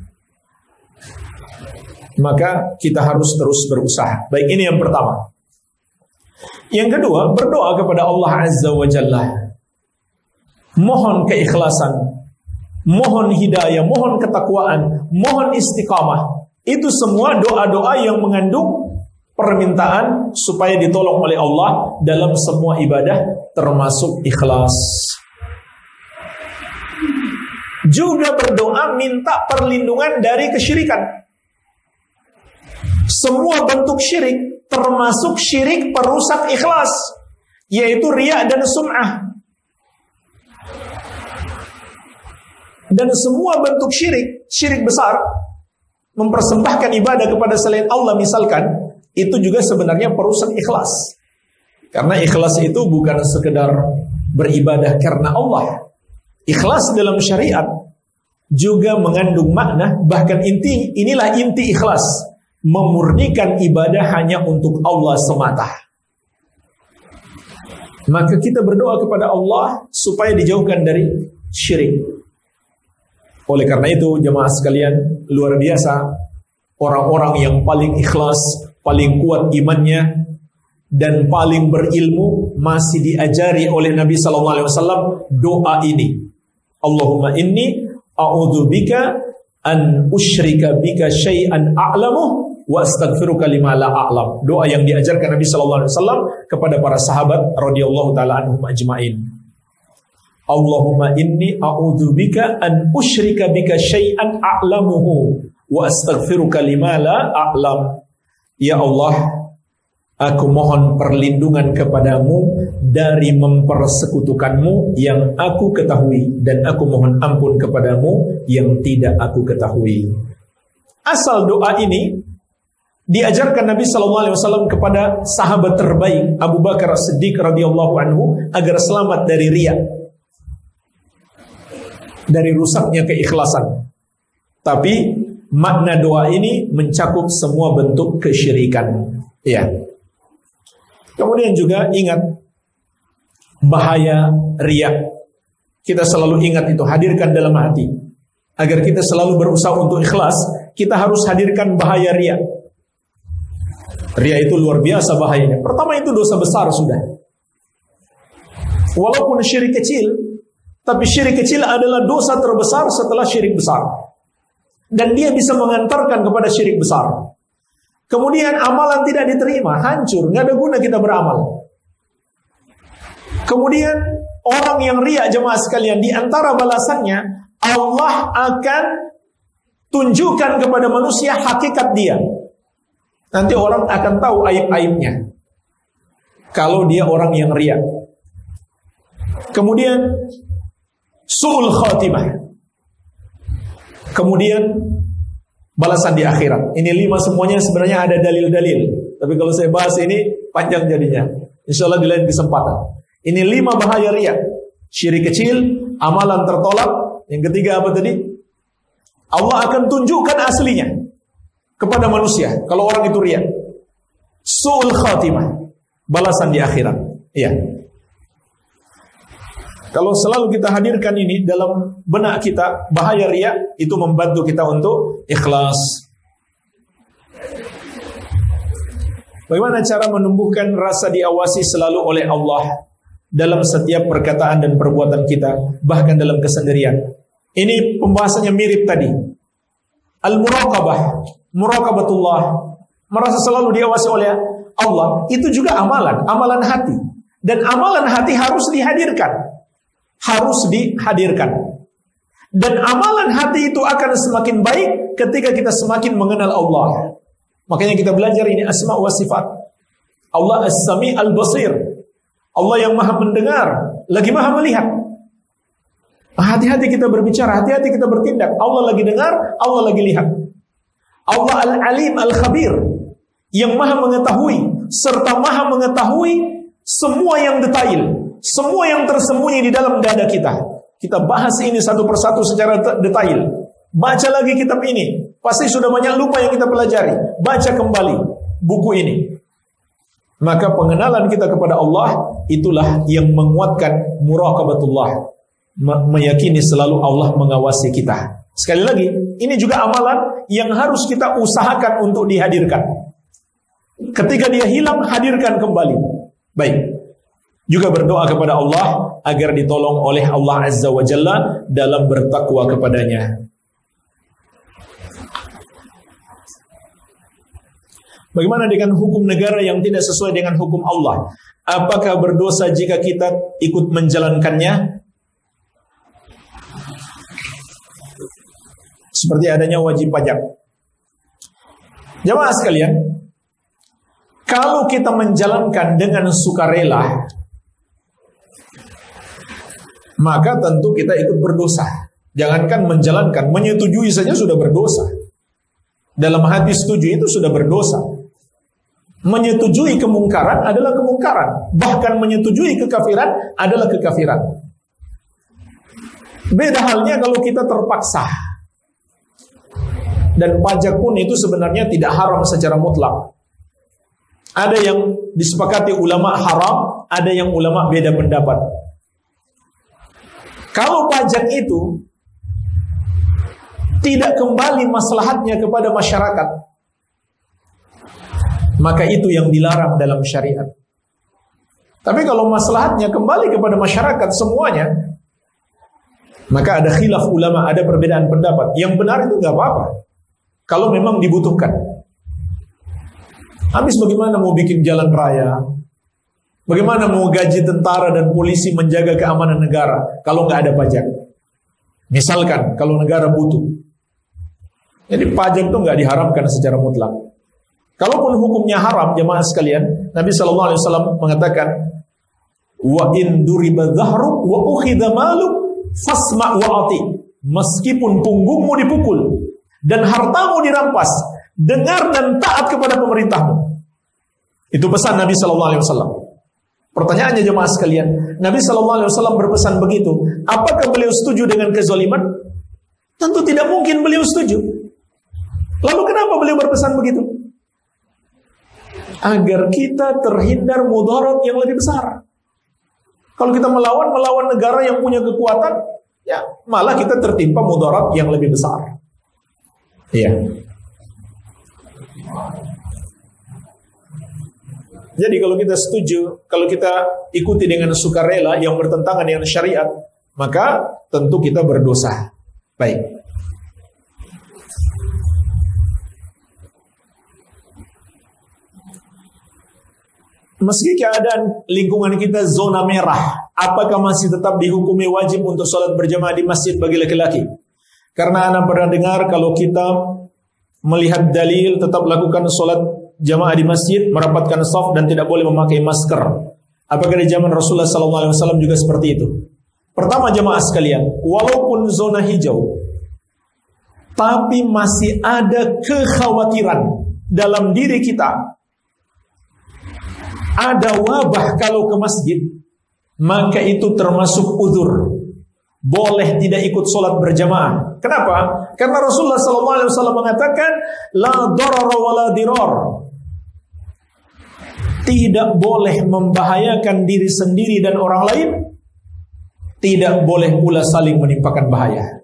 Maka kita harus terus berusaha. Baik, ini yang pertama. Yang kedua, berdoa kepada Allah Azza wa Jalla. Mohon keikhlasan, mohon hidayah, mohon ketakwaan, mohon istiqamah. Itu semua doa-doa yang mengandung permintaan supaya ditolong oleh Allah dalam semua ibadah, termasuk ikhlas. Juga berdoa minta perlindungan dari kesyirikan. Semua bentuk syirik, termasuk syirik perusak ikhlas, yaitu riya dan sum'ah. Dan semua bentuk syirik, syirik besar, mempersembahkan ibadah kepada selain Allah misalkan, itu juga sebenarnya perusak ikhlas. Karena ikhlas itu bukan sekedar beribadah karena Allah. Ikhlas dalam syariat juga mengandung makna, bahkan inilah inti ikhlas, memurnikan ibadah hanya untuk Allah semata. Maka kita berdoa kepada Allah supaya dijauhkan dari syirik. Oleh karena itu jemaah sekalian, luar biasa orang-orang yang paling ikhlas, paling kuat imannya, dan paling berilmu masih diajari oleh Nabi SAW doa ini. Allahumma inni a'udzubika an usyrika bika syai'an a'lamuh wa astaghfiruka lima la a'lam. Doa yang diajarkan Nabi SAW kepada para sahabat radhiyallahu taala anhum ajmain. Allahumma inni a'udzubika an usyrika bika syai'an a'lamuhu wa astaghfiruka lima la a'lam. Ya Allah, Aku mohon perlindungan kepadamu dari mempersekutukanmu yang aku ketahui, dan aku mohon ampun kepadamu yang tidak aku ketahui. Asal doa ini diajarkan Nabi SAW kepada sahabat terbaik Abu Bakar As-Siddiq radhiyallahu anhu agar selamat dari riya, dari rusaknya keikhlasan. Tapi makna doa ini mencakup semua bentuk kesyirikan. Ya. Kemudian juga ingat bahaya riya. Kita selalu ingat itu, hadirkan dalam hati. Agar kita selalu berusaha untuk ikhlas, kita harus hadirkan bahaya riya. Riya itu luar biasa bahayanya. Pertama, itu dosa besar sudah. Walaupun syirik kecil, tapi syirik kecil adalah dosa terbesar setelah syirik besar. Dan dia bisa mengantarkan kepada syirik besar. Kemudian amalan tidak diterima, hancur, nggak ada guna kita beramal. Kemudian orang yang riya, jemaah sekalian, di antara balasannya Allah akan tunjukkan kepada manusia hakikat dia. Nanti orang akan tahu aib-aibnya kalau dia orang yang riya. Kemudian su'ul khatimah. Kemudian balasan di akhirat. Ini 5 semuanya sebenarnya ada dalil-dalil. Tapi kalau saya bahas ini panjang jadinya. Insya Allah di lain kesempatan. Ini 5 bahaya riya. Syirik kecil, amalan tertolak. Yang ketiga apa tadi? Allah akan tunjukkan aslinya kepada manusia kalau orang itu riya. Su'ul khatimah. Balasan di akhirat. Iya. Kalau selalu kita hadirkan ini dalam benak kita, bahaya riya, itu membantu kita untuk ikhlas. Bagaimana cara menumbuhkan rasa diawasi selalu oleh Allah dalam setiap perkataan dan perbuatan kita, bahkan dalam kesendirian? Ini pembahasannya mirip tadi. Al-muraqabah, muraqabatullah, merasa selalu diawasi oleh Allah, itu juga amalan hati. Dan amalan hati harus dihadirkan. Dan amalan hati itu akan semakin baik ketika kita semakin mengenal Allah. Makanya kita belajar ini asma wa sifat. Allah as-sami al-basir. Allah yang maha mendengar, lagi maha melihat. Hati-hati kita berbicara, hati-hati kita bertindak. Allah lagi dengar, Allah lagi lihat. Allah al-alim al-khabir, yang maha mengetahui, serta maha mengetahui semua yang detail, semua yang tersembunyi di dalam dada kita. Kita bahas ini satu persatu secara detail. Baca lagi kitab ini. Pasti sudah banyak lupa yang kita pelajari. Baca kembali buku ini. Maka pengenalan kita kepada Allah, itulah yang menguatkan muraqabatullah. Meyakini selalu Allah mengawasi kita. Sekali lagi, ini juga amalan yang harus kita usahakan untuk dihadirkan. Ketika dia hilang, hadirkan kembali. Baik. Juga berdoa kepada Allah agar ditolong oleh Allah Azza wa Jalla dalam bertakwa kepadanya. Bagaimana dengan hukum negara yang tidak sesuai dengan hukum Allah? Apakah berdosa jika kita ikut menjalankannya? Seperti adanya wajib pajak. Jamaah sekalian, kalau kita menjalankan dengan sukarela, maka tentu kita ikut berdosa. Jangankan menjalankan, menyetujui saja sudah berdosa. Dalam hati setuju itu sudah berdosa. Menyetujui kemungkaran adalah kemungkaran. Bahkan menyetujui kekafiran adalah kekafiran. Beda halnya kalau kita terpaksa. Dan pajak pun itu sebenarnya tidak haram secara mutlak. Ada yang disepakati ulama haram, ada yang ulama beda pendapat. Kalau pajak itu tidak kembali maslahatnya kepada masyarakat, maka itu yang dilarang dalam syariat. Tapi kalau maslahatnya kembali kepada masyarakat semuanya, maka ada khilaf ulama, ada perbedaan pendapat. Yang benar itu gak apa-apa kalau memang dibutuhkan. Habis bagaimana mau bikin jalan raya? Bagaimana mau gaji tentara dan polisi menjaga keamanan negara kalau nggak ada pajak? Misalkan kalau negara butuh. Jadi pajak itu nggak diharamkan secara mutlak. Kalaupun hukumnya haram, jemaah sekalian, Nabi SAW mengatakan, wa in duriba dhahruk wa ukhidha maluk fasma' wa ati. Meskipun punggungmu dipukul dan hartamu dirampas, dengar dan taat kepada pemerintahmu. Itu pesan Nabi SAW. Pertanyaannya jemaah sekalian, Nabi SAW berpesan begitu, apakah beliau setuju dengan kezaliman? Tentu tidak mungkin beliau setuju. Lalu kenapa beliau berpesan begitu? Agar kita terhindar mudarat yang lebih besar. Kalau kita melawan negara yang punya kekuatan, ya malah kita tertimpa mudarat yang lebih besar. Iya. Jadi kalau kita setuju, kalau kita ikuti dengan sukarela yang bertentangan dengan syariat, maka tentu kita berdosa. Baik. Meski keadaan lingkungan kita zona merah, apakah masih tetap dihukumi wajib untuk sholat berjamaah di masjid bagi laki-laki? Karena Anda pernah dengar kalau kita melihat dalil tetap lakukan sholat jamaah di masjid, merapatkan shaf dan tidak boleh memakai masker. Apakah di zaman Rasulullah SAW juga seperti itu? Pertama jamaah sekalian, walaupun zona hijau, tapi masih ada kekhawatiran dalam diri kita. Ada wabah kalau ke masjid, maka itu termasuk uzur. Boleh tidak ikut sholat berjamaah. Kenapa? Karena Rasulullah SAW mengatakan, la darara wa la dirar. Tidak boleh membahayakan diri sendiri dan orang lain. Tidak boleh pula saling menimpakan bahaya.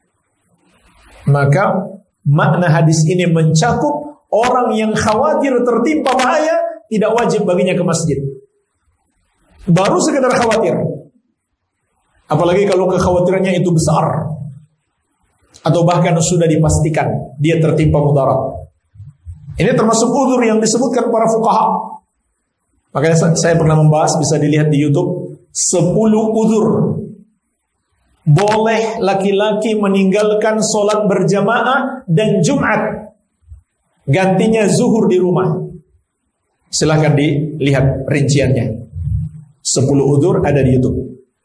Maka makna hadis ini mencakup orang yang khawatir tertimpa bahaya, tidak wajib baginya ke masjid. Baru sekedar khawatir. Apalagi kalau kekhawatirannya itu besar, atau bahkan sudah dipastikan dia tertimpa mudarat. Ini termasuk uzur yang disebutkan para fuqaha. Makanya saya pernah membahas, bisa dilihat di YouTube, 10 uzur boleh laki-laki meninggalkan sholat berjamaah dan Jumat, gantinya zuhur di rumah. Silahkan dilihat rinciannya. 10 uzur ada di YouTube.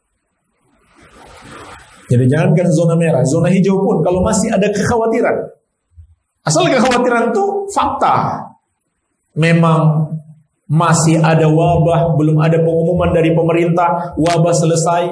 Jadi jangankan zona merah, zona hijau pun kalau masih ada kekhawatiran. Asal kekhawatiran itu fakta. Memang masih ada wabah, belum ada pengumuman dari pemerintah, wabah selesai.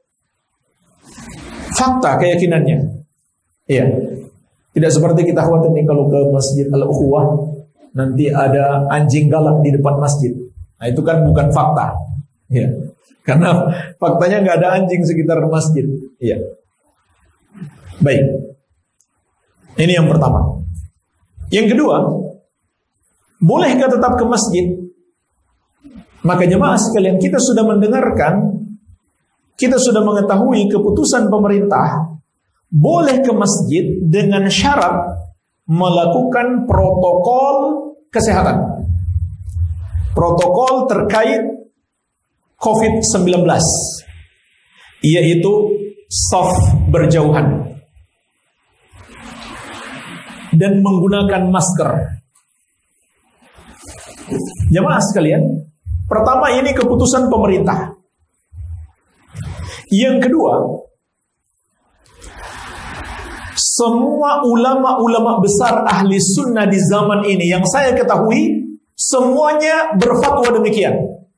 Fakta keyakinannya. Iya. Tidak seperti kita khawatir nih kalau ke Masjid Al-Ukhuwah nanti ada anjing galak di depan masjid. Nah itu kan bukan fakta. Ya. Karena faktanya nggak ada anjing sekitar masjid. Iya. Baik. Ini yang pertama. Yang kedua, bolehkah tetap ke masjid? Maka jemaah sekalian, kita sudah mendengarkan, kita sudah mengetahui keputusan pemerintah boleh ke masjid dengan syarat melakukan protokol kesehatan. Protokol terkait COVID-19, yaitu shaf berjauhan dan menggunakan masker. Jemaah sekalian, pertama ini keputusan pemerintah. Yang kedua, semua ulama-ulama besar ahli sunnah di zaman ini yang saya ketahui, semuanya berfatwa demikian.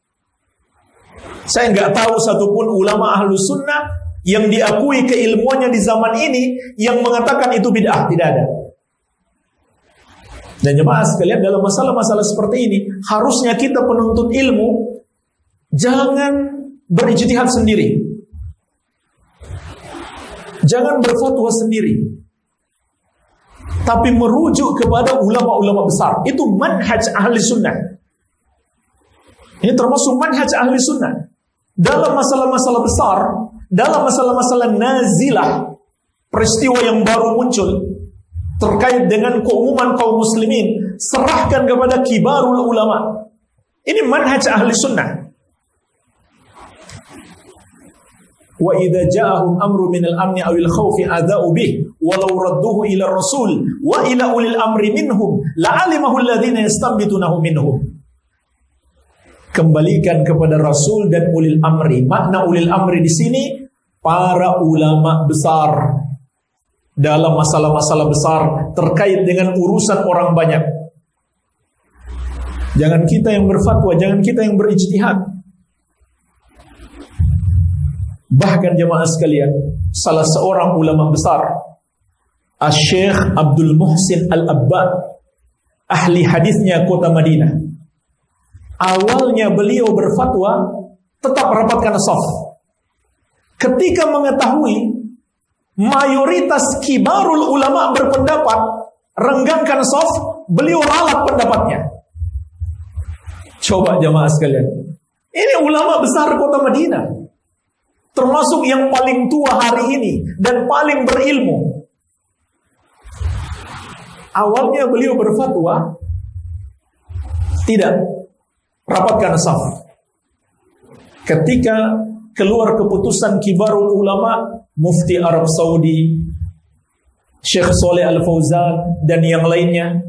Saya nggak tahu satupun ulama ahli sunnah yang diakui keilmuannya di zaman ini yang mengatakan itu bid'ah, tidak ada. Dan jemaah sekalian, dalam masalah-masalah seperti ini, harusnya kita penuntut ilmu jangan berijtihad sendiri. Jangan berfatwa sendiri. Tapi merujuk kepada ulama-ulama besar. Itu manhaj ahli sunnah. Ini termasuk manhaj ahli sunnah. Dalam masalah-masalah besar, dalam masalah-masalah nazilah, peristiwa yang baru muncul terkait dengan keumuman kaum muslimin, serahkan kepada kibarul ulama. Ini manhaj ahli sunnah. Wa idza ja'ahum amru minal amni awil khawfi adza'u bih walau radduhu ila rasul wa ila ulil amri minhum la'alimahu alladhina yastanbitunahu minhum. Kembalikan kepada Rasul dan ulil amri. Makna ulil amri di sini para ulama besar dalam masalah-masalah besar terkait dengan urusan orang banyak. Jangan kita yang berfatwa, jangan kita yang berijtihad. Bahkan jemaah sekalian, salah seorang ulama besar, Asy-Syaikh Abdul Muhsin Al-Abbad, ahli hadisnya kota Madinah. Awalnya beliau berfatwa tetap rapatkan shaf. Ketika mengetahui mayoritas kibarul ulama berpendapat renggangkan shaf, beliau ralat pendapatnya. Coba jamaah sekalian, ini ulama besar kota Madinah, termasuk yang paling tua hari ini dan paling berilmu. Awalnya beliau berfatwa tidak rapatkan shaf. Ketika keluar keputusan kibarul ulama, Mufti Arab Saudi, Syekh Saleh Al-Fauzan dan yang lainnya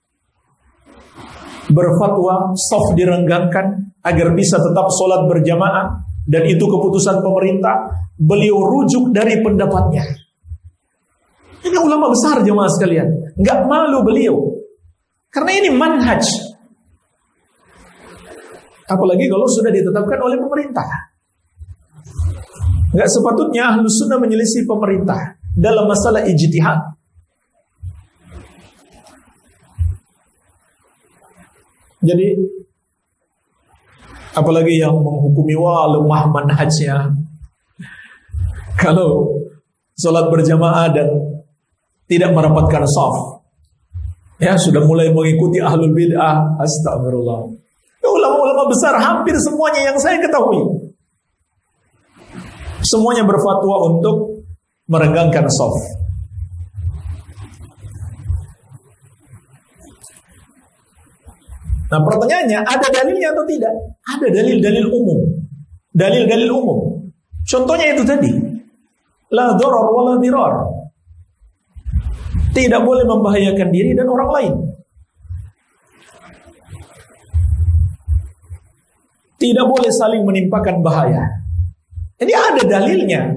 berfatwa shaf direnggangkan agar bisa tetap sholat berjamaah, dan itu keputusan pemerintah, beliau rujuk dari pendapatnya. Ini ulama besar jemaah sekalian, nggak malu beliau, karena ini manhaj. Apalagi kalau sudah ditetapkan oleh pemerintah. Nggak sepatutnya Ahlus Sunnah menyelisih pemerintah dalam masalah ijtihad. Jadi apalagi yang menghukumi lemah manhajnya, kalau sholat berjamaah dan tidak merapatkan shaf, ya sudah mulai mengikuti ahlul bid'ah. Astagfirullah. Ulama-ulama besar hampir semuanya yang saya ketahui, semuanya berfatwa untuk merenggangkan shaf. Nah pertanyaannya, ada dalilnya atau tidak? Ada dalil-dalil umum. Dalil-dalil umum. Contohnya itu tadi, la darar wa la dirar. Tidak boleh membahayakan diri dan orang lain. Tidak boleh saling menimpakan bahaya. Ini ada dalilnya.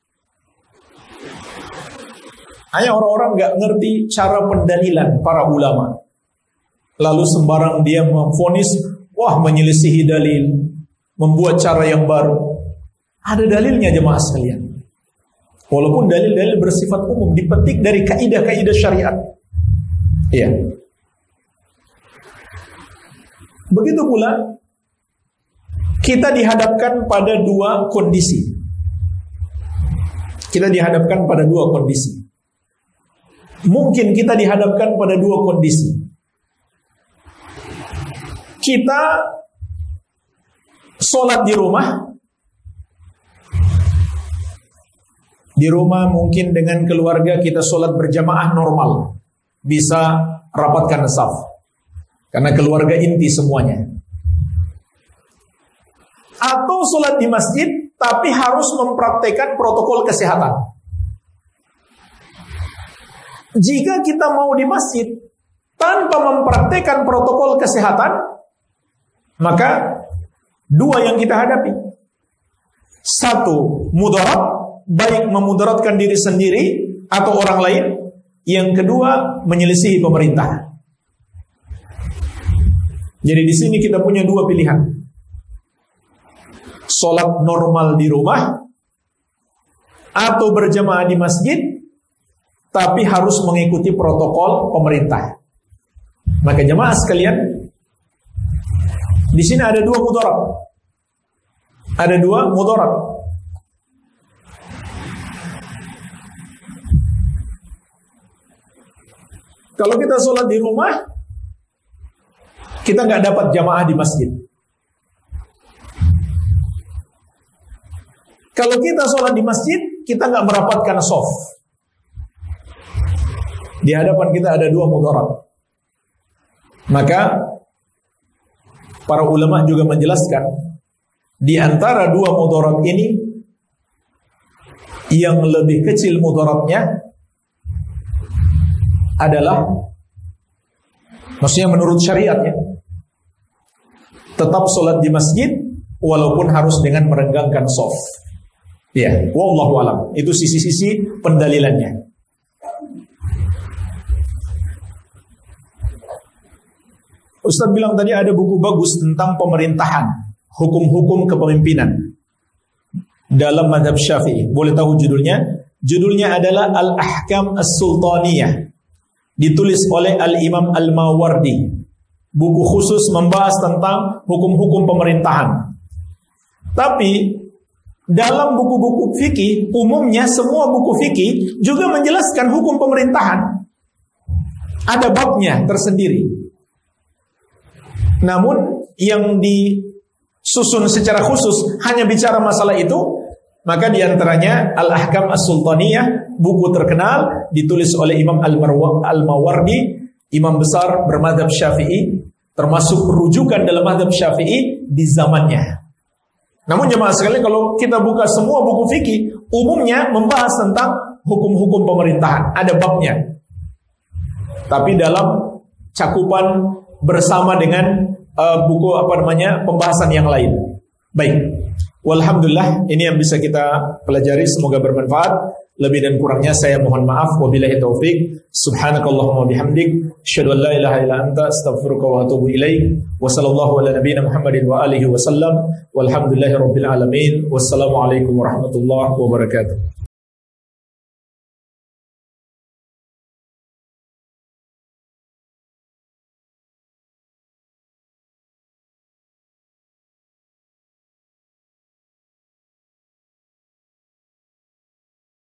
Hanya orang-orang gak ngerti cara pendalilan para ulama, lalu sembarang dia memvonis, wah menyelisihi dalil, membuat cara yang baru. Ada dalilnya jemaah sekalian. Walaupun dalil-dalil bersifat umum, dipetik dari kaidah-kaidah syariat. Iya. Begitu pula kita dihadapkan pada dua kondisi. Kita dihadapkan pada dua kondisi. Mungkin kita dihadapkan pada dua kondisi. Kita sholat di rumah. Di rumah mungkin dengan keluarga kita sholat berjamaah normal, bisa rapatkan shaf, karena keluarga inti semuanya. Atau sholat di masjid, tapi harus mempraktekkan protokol kesehatan. Jika kita mau di masjid tanpa mempraktekkan protokol kesehatan, maka dua yang kita hadapi. Satu, mudarat, baik memudaratkan diri sendiri atau orang lain. Yang kedua, menyelisihi pemerintah. Jadi di sini kita punya dua pilihan. Sholat normal di rumah atau berjamaah di masjid, tapi harus mengikuti protokol pemerintah. Maka jemaah sekalian, di sini ada dua mudarat. Ada dua mudarat. Kalau kita sholat di rumah, kita nggak dapat jamaah di masjid. Kalau kita sholat di masjid, kita nggak merapatkan shaf. Di hadapan kita ada dua mudarat. Maka para ulama juga menjelaskan, di antara dua mudarat ini yang lebih kecil mudaratnya adalah, maksudnya menurut syariatnya, tetap sholat di masjid walaupun harus dengan merenggangkan shaf. Ya, wallahu alam. Itu sisi-sisi pendalilannya. Ustaz bilang tadi ada buku bagus tentang pemerintahan, hukum-hukum kepemimpinan dalam mazhab Syafi'i. Boleh tahu judulnya? Judulnya adalah Al-Ahkam As-Sultaniyah, ditulis oleh Al-Imam Al-Mawardi. Buku khusus membahas tentang hukum-hukum pemerintahan. Tapi dalam buku-buku fikih, umumnya semua buku fikih juga menjelaskan hukum pemerintahan. Ada babnya tersendiri. Namun yang disusun secara khusus hanya bicara masalah itu, maka diantaranya Al-Ahkam As-Sultaniyah, buku terkenal ditulis oleh Imam Al-Mawardi, imam besar bermadzhab Syafi'i, termasuk rujukan dalam mazhab Syafi'i di zamannya. Namun jemaah sekalian, kalau kita buka semua buku fikih, umumnya membahas tentang hukum-hukum pemerintahan, ada babnya. Tapi dalam cakupan bersama dengan buku pembahasan yang lain. Baik. Walhamdulillah, ini yang bisa kita pelajari, semoga bermanfaat. Lebih dan kurangnya saya mohon maaf. Wabillahi taufik. Subhanakallahumma bihamdik, asyhadu an la ilaha illa anta, astaghfiruka wa atubu ilaik. Wa sallallahu ala nabiyyina Muhammadin wa alihi wasallam. Walhamdulillahirabbil alamin. Wassalamu alaikum warahmatullahi wabarakatuh.